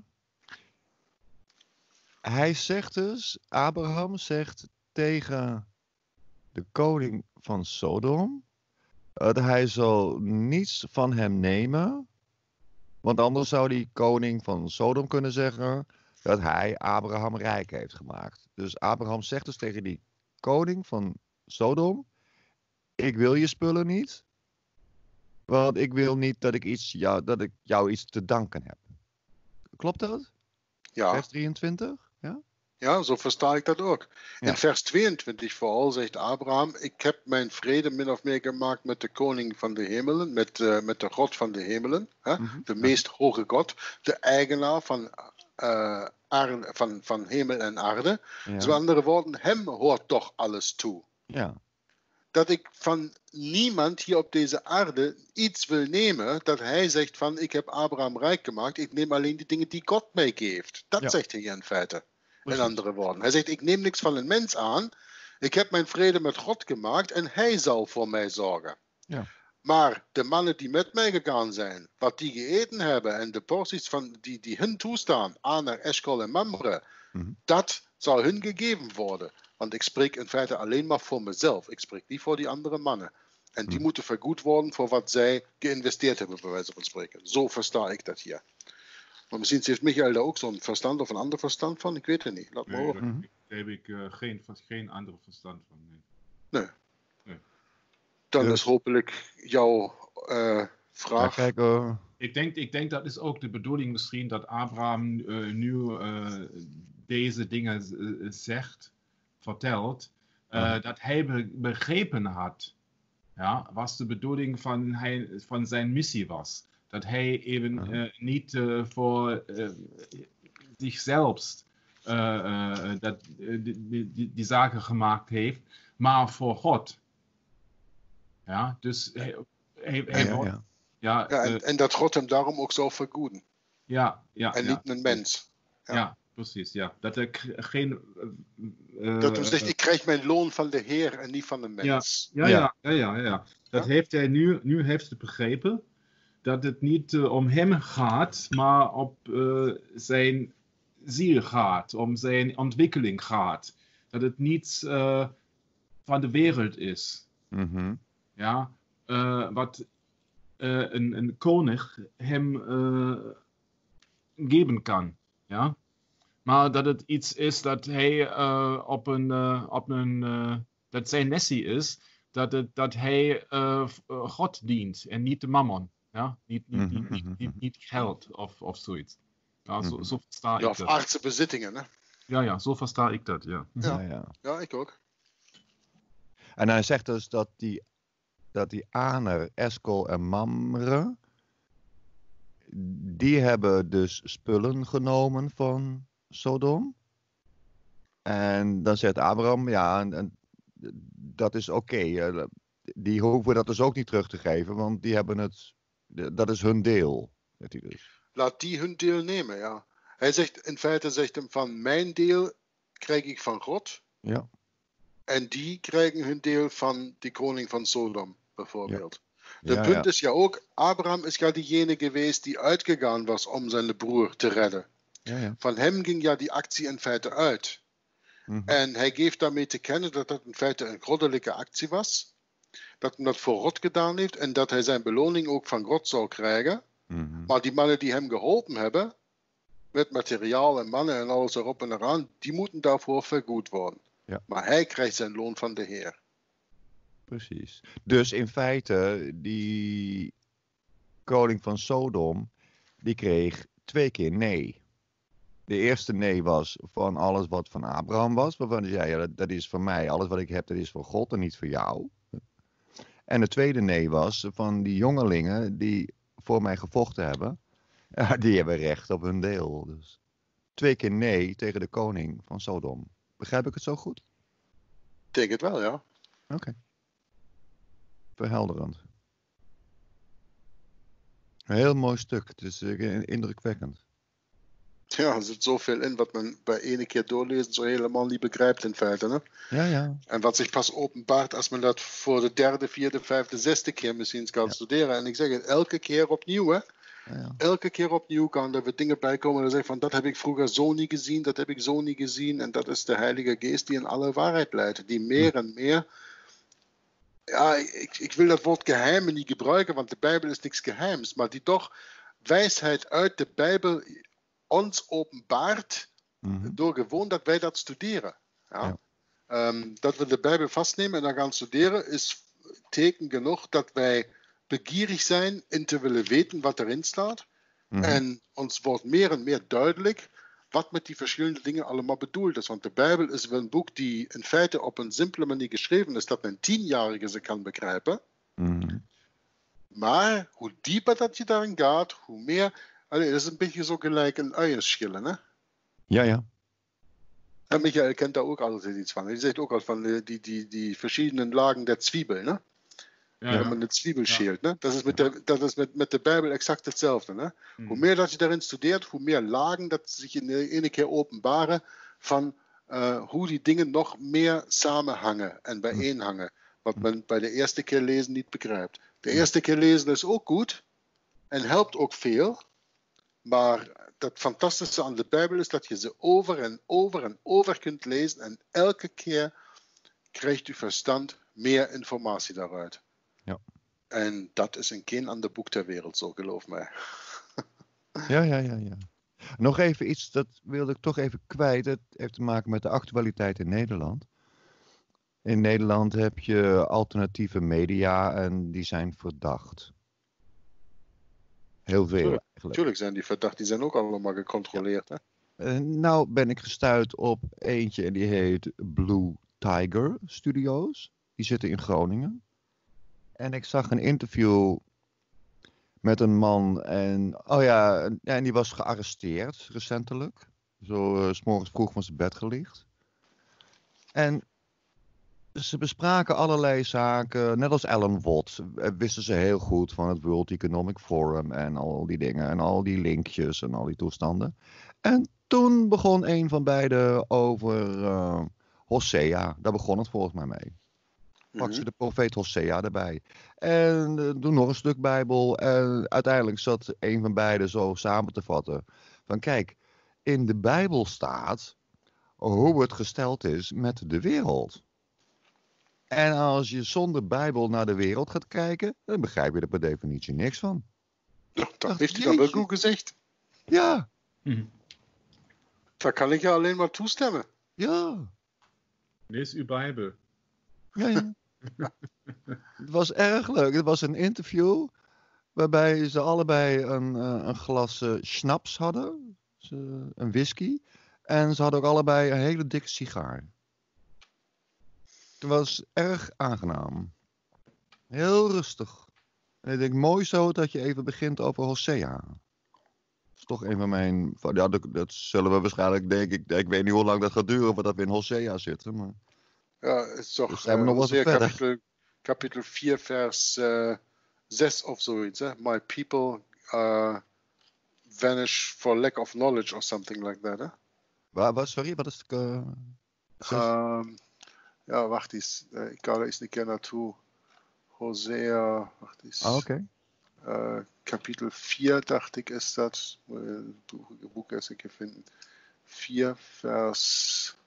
Hij zegt dus, Abraham zegt tegen de koning van Sodom, dat hij zal niets van hem nemen, want anders zou die koning van Sodom kunnen zeggen dat hij Abraham rijk heeft gemaakt. Dus Abraham zegt dus tegen die koning van Sodom, ik wil je spullen niet, want ik wil niet dat ik, iets, jou, dat ik jou iets te danken heb. Klopt dat? Ja. Vers drieëntwintig? Ja? Ja, zo versta ik dat ook. Ja. In vers tweeëntwintig vooral zegt Abraham, ik heb mijn vrede min of meer gemaakt met de koning van de hemelen, met, uh, met de God van de hemelen, hè? Mm-hmm. De meest hoge God, de eigenaar van, uh, aarde, van, van hemel en aarde. Ja. Dus met andere woorden, hem hoort toch alles toe. Ja. Dat ik van niemand hier op deze aarde iets wil nemen, dat hij zegt van, ik heb Abraham rijk gemaakt, ik neem alleen die dingen die God mij geeft. Dat Ja. zegt hij in feite. Precies. In andere woorden. Hij zegt, ik neem niks van een mens aan. Ik heb mijn vrede met God gemaakt en hij zal voor mij zorgen. Ja. Maar de mannen die met mij gegaan zijn, wat die geëten hebben en de porties van die, die hun toestaan, Aner, Eshkol en Mamre, Mm-hmm. dat zal hun gegeven worden. Want ik spreek in feite alleen maar voor mezelf. Ik spreek niet voor die andere mannen. En die Mm. moeten vergoed worden voor wat zij geïnvesteerd hebben, bij wijze van spreken. Zo versta ik dat hier. Maar misschien heeft Michael daar ook zo'n verstand of een ander verstand van. Ik weet het niet. Laat maar Nee, horen. daar, daar heb ik uh, geen, geen andere verstand van. Nee. Nee. Nee. Dan Dus- is hopelijk jouw uh, Ja, vraag. kijk, uh, Ik denk, ik denk dat is ook de bedoeling misschien dat Abraham uh, nu uh, deze dingen uh, zegt, vertelt, uh, Aha. dat hij be- begrepen had, ja, wat de bedoeling van, hij, van zijn missie was. Dat hij even Aha. uh, niet uh, voor uh, zichzelf uh, uh, dat, uh, die, die, die zaken gemaakt heeft, maar voor God. Ja, dus hij, hij, hij ja, wordt- ja. ja, Ja, en, uh, en dat God hem daarom ook zal vergoeden. ja, ja, En ja. niet een mens. Ja, Ja. precies. Ja. Dat er k- geen. Uh, Dat hij zegt, ik krijg mijn loon van de Heer en niet van een mens. ja, Ja. ja, ja, ja, ja. Dat Ja? heeft hij nu, nu heeft hij begrepen. Dat het niet uh, om hem gaat, maar op uh, zijn ziel gaat, om zijn ontwikkeling gaat. Dat het niet uh, van de wereld is. Mhm. Ja, uh, wat uh, een, een koning hem uh, geven kan. Ja. Maar dat het iets is dat hij uh, op een, uh, op een uh, dat zijn missie is, dat, het, dat hij uh, God dient en niet de mammon. Ja? Niet, niet, niet, niet, niet, niet geld of, of zoiets. Ja, zo, zo versta Ja, ik of dat. aardse bezittingen. Hè? Ja, ja, zo versta ik dat, ja. Ja. Ja, ja. Ja, ik ook. En hij zegt dus dat die, dat die Aner, Eshkol en Mamre, die hebben dus spullen genomen van Sodom. En dan zegt Abraham, ja, en, en, dat is oké. Okay. Die hoeven dat dus ook niet terug te geven, want die hebben het, dat is hun deel. Zegt hij dus. Laat die hun deel nemen, ja. Hij zegt, in feite zegt hem van mijn deel krijg ik van God. Ja. En die krijgen hun deel van de koning van Sodom, bijvoorbeeld. De Ja, punt ja. is ja ook, Abraham is ja diegene geweest die uitgegaan was om zijn broer te redden. Ja, ja. Van hem ging ja die actie in feite uit. Mhm. En hij geeft daarmee te kennen dat dat in feite een goddelijke actie was. Dat hij dat voor God gedaan heeft en dat hij zijn beloning ook van God zou krijgen. Mhm. Maar die mannen die hem geholpen hebben, met materiaal en mannen en alles erop en eraan, die moeten daarvoor vergoed worden. Ja. Maar hij krijgt zijn loon van de Heer. Precies. Dus in feite, die koning van Sodom, die kreeg twee keer nee. De eerste nee was van alles wat van Abraham was, waarvan hij zei, ja, dat, dat is van mij, alles wat ik heb, dat is van God en niet voor jou. En de tweede nee was van die jongelingen die voor mij gevochten hebben, ja, die hebben recht op hun deel. Dus twee keer nee tegen de koning van Sodom. Begrijp ik het zo goed? Ik denk het wel, ja. Oké. Verhelderend. Een heel mooi stuk. Het is uh, indrukwekkend. Ja, er zit zoveel in wat men bij ene keer doorlezen zo helemaal niet begrijpt in feite. Hè? Ja, ja. En wat zich pas openbaart als men dat voor de derde, vierde, vijfde, zesde keer misschien kan Ja. studeren. En ik zeg het elke keer opnieuw, hè. Ja, ja. Elke keer opnieuw kan er weer dingen bij komen en dan zeg ik van dat heb ik vroeger zo niet gezien, dat heb ik zo niet gezien. En dat is de Heilige Geest die in alle waarheid leidt. Die meer en meer... Ja, ik, ik wil dat woord geheimen niet gebruiken, want de Bijbel is niks geheims. Maar die toch wijsheid uit de Bijbel ons openbaart Mhm. door gewoon dat wij dat studeren. Ja? Ja. Um, dat we de Bijbel vastnemen en dan gaan studeren is teken genoeg dat wij begierig zijn in te willen weten wat erin staat. Mhm. En ons wordt meer en meer duidelijk wat met die verschillende dingen allemaal bedoeld is. Want de Bijbel is wel een boek die in feite op een simpele manier geschreven is, dat een tienjarige ze kan begrijpen. Mhm. Maar hoe dieper dat je daarin gaat, hoe meer... Allee, dat is een beetje zo gelijk een uienschillen, hè? Ja, ja. En Michael kent daar ook altijd iets van. Hij zegt ook al van die, die, die, die verschillende lagen der Zwiebel, ne? Ja, Ja, ja. met het zwiebelschild, ne? Dat is met de, dat is met, met de Bijbel exact hetzelfde, ne? Mhm. Hoe meer dat je daarin studeert, hoe meer lagen dat zich in de ene keer openbaren van uh, hoe die dingen nog meer samenhangen en bijeenhangen. wat men bij de eerste keer lezen niet begrijpt. De eerste keer lezen is ook goed en helpt ook veel. Maar het fantastische aan de Bijbel is dat je ze over en over en over kunt lezen. En elke keer krijgt uw verstand meer informatie daaruit. Ja. En dat is in geen ander boek ter wereld zo, geloof mij. Ja, ja, ja, ja. Nog even iets, dat wilde ik toch even kwijt. Het heeft te maken met de actualiteit in Nederland. In Nederland heb je alternatieve media en die zijn verdacht. Heel veel Tuurlijk, eigenlijk. tuurlijk zijn die verdacht, die zijn ook allemaal gecontroleerd. Hè? Uh, nou ben ik gestuurd op eentje en die heet Blue Tiger Studios. Die zitten in Groningen. En ik zag een interview met een man en, oh ja, en, en die was gearresteerd recentelijk. Zo uh, 's morgens vroeg van zijn bed gelicht. En ze bespraken allerlei zaken, net als Alan Watt, wisten ze heel goed van het World Economic Forum en al die dingen en al die linkjes en al die toestanden. En toen begon een van beiden over uh, Hosea, daar begon het volgens mij mee. Pak ze de profeet Hosea erbij. En uh, doe nog een stuk Bijbel en uiteindelijk zat een van beiden zo samen te vatten van kijk, in de Bijbel staat hoe het gesteld is met de wereld. En als je zonder Bijbel naar de wereld gaat kijken, dan begrijp je er per definitie niks van. Ja, dat heeft hij dan wel goed gezegd. Ja. Hm. Daar kan ik je alleen maar toestemmen. Ja. Lees uw Bijbel. Ja, ja. Het was erg leuk. Het was een interview waarbij ze allebei een, uh, een glas uh, schnaps hadden. Ze, een whisky. En ze hadden ook allebei een hele dikke sigaar. Het was erg aangenaam. Heel rustig. En ik denk, mooi zo dat je even begint over Hosea. Dat is toch een van mijn... Ja, dat, dat zullen we waarschijnlijk, denk ik... Ik weet niet hoe lang dat gaat duren voordat we in Hosea zitten. Maar... Ja, het is toch Dus zijn we uh, nog wat Hosea verder. kapitel, kapitel vier, vers uh, zes of zoiets. Hè? My people uh, vanish for lack of knowledge or something like that. Hè? Waar, waar, sorry, wat is het? Uh, um, ja, wacht eens. Uh, ik ga er eens een keer naartoe. Hosea, wacht eens. Ah, oké. Okay. Uh, kapitel vier, dacht ik, is dat. Het boek eens een keer vinden. vier, vers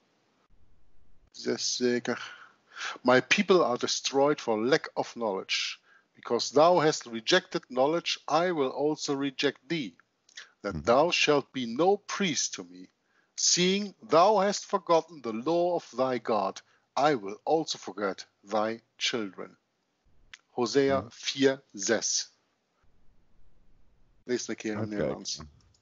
zes zeker. My people are destroyed for lack of knowledge. Because thou hast rejected knowledge, I will also reject thee. That mm-hmm. thou shalt be no priest to me. Seeing thou hast forgotten the law of thy God, I will also forget thy children. Hosea mm-hmm. vier, zes. Lees een keer in het Nederlands.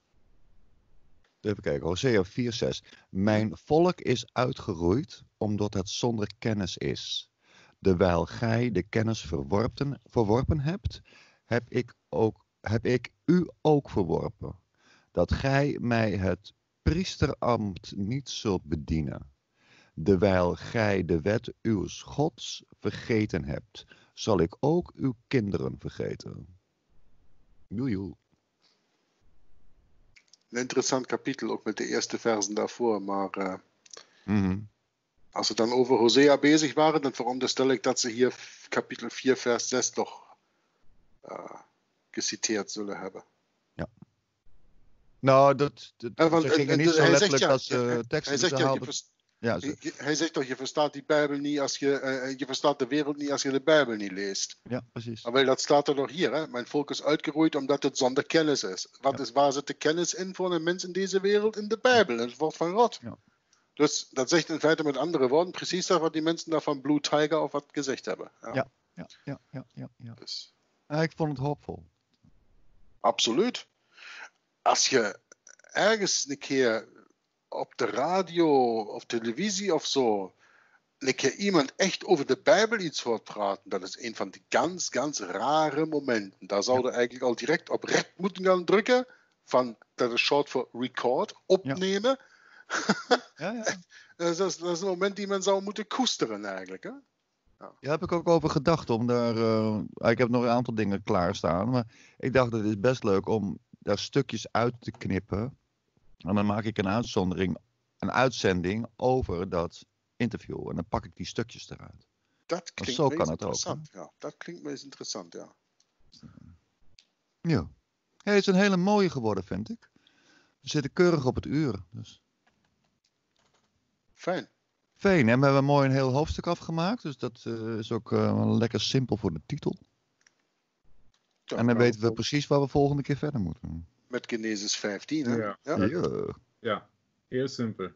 Even kijken, Hosea vier, zes. Mijn volk is uitgeroeid, omdat het zonder kennis is. Dewijl gij de kennis verworpen, verworpen hebt, heb ik, ook, heb ik u ook verworpen. Dat gij mij het priesterambt niet zult bedienen. Dewijl gij de wet uws Gods vergeten hebt, zal ik ook uw kinderen vergeten. Joejoe. Een interessant kapitel, ook met de eerste versen daarvoor. Maar uh, mm-hmm. als ze dan over Hosea bezig waren, dan veronderstel ik dat ze hier kapitel vier, vers zes toch uh, geciteerd zullen hebben. Ja. Nou, dat, dat ja, want, ze gingen en, niet en, zo letterlijk ja, als uh, teksten hij zegt, ja, haalden. je vers, ja, hij, hij zegt toch, je verstaat die Bijbel niet als je, uh, je verstaat de wereld niet als je de Bijbel niet leest. Ja, precies. Maar dat staat er nog hier, hè? Mijn volk is uitgeroeid omdat het zonder kennis is. Wat ja. is waar zit de kennis in voor een mens in deze wereld? In de Bijbel, in het woord van God. Ja. Dus dat zegt in feite met andere woorden precies dat wat die mensen daar van Blue Tiger of wat gezegd hebben. Ja, ja, ja, ja, ja. ja, ja. Dus. ja ik vond het hoopvol. Absoluut. Als je ergens een keer op de radio of televisie of zo een keer iemand echt over de Bijbel iets hoort praten, dat is een van die ganz, ganz rare momenten. Daar zouden ja. eigenlijk al direct op rek moeten gaan drukken, van, dat is short voor record, opnemen. Ja. Ja, ja. dat, is, dat is een moment die men zou moeten koesteren eigenlijk. Hè? Ja. Daar heb ik ook over gedacht. Om daar, uh, ik heb nog een aantal dingen klaarstaan, maar ik dacht het is best leuk om daar stukjes uit te knippen. En dan maak ik een uitzondering, een uitzending over dat interview. En dan pak ik die stukjes eruit. Dat klinkt zo me kan eens het ook, interessant. Ja, dat klinkt me eens interessant, ja. Ja. Hey, het is een hele mooie geworden, vind ik. We zitten keurig op het uur. Dus. Fijn. Fijn, hè? We hebben mooi een heel hoofdstuk afgemaakt. Dus dat uh, is ook uh, wel lekker simpel voor de titel. Ja, en dan nou, weten we precies waar we volgende keer verder moeten. Met Genesis vijftien, hè? Ja. Ja. Ja. Ja, heel simpel.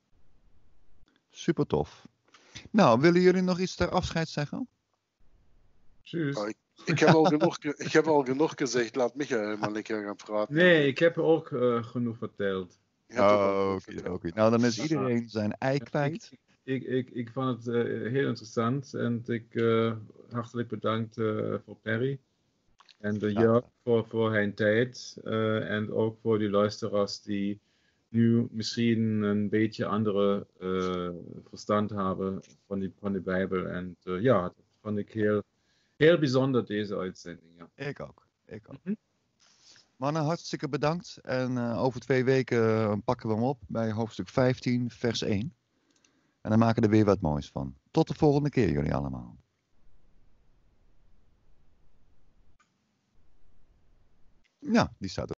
Super tof. Nou, willen jullie nog iets ter afscheid zeggen? Tjus. Oh, ik, ik, heb al genoeg, ge- ik heb al genoeg gezegd. Laat Michael maar lekker gaan praten. Nee, ik heb ook uh, genoeg verteld. Je hebt ook al Oh, genoeg oké, verteld. oké. Nou, dan is iedereen zijn ei Ja, kwijt. Ik, ik, ik, ik vond het uh, heel interessant en ik uh, hartelijk bedankt uh, voor Perry en de Jörg voor, voor zijn tijd uh, en ook voor die luisteraars die nu misschien een beetje andere uh, verstand hebben van, die, van de Bijbel. En uh, ja, dat vond ik heel, heel bijzonder, deze uitzending. Ja. Ik ook. Ik ook. Mhm. Mannen, hartstikke bedankt. En uh, over twee weken uh, pakken we hem op bij hoofdstuk vijftien, vers één. En dan maken we er weer wat moois van. Tot de volgende keer, jullie allemaal. Ja, die staat er.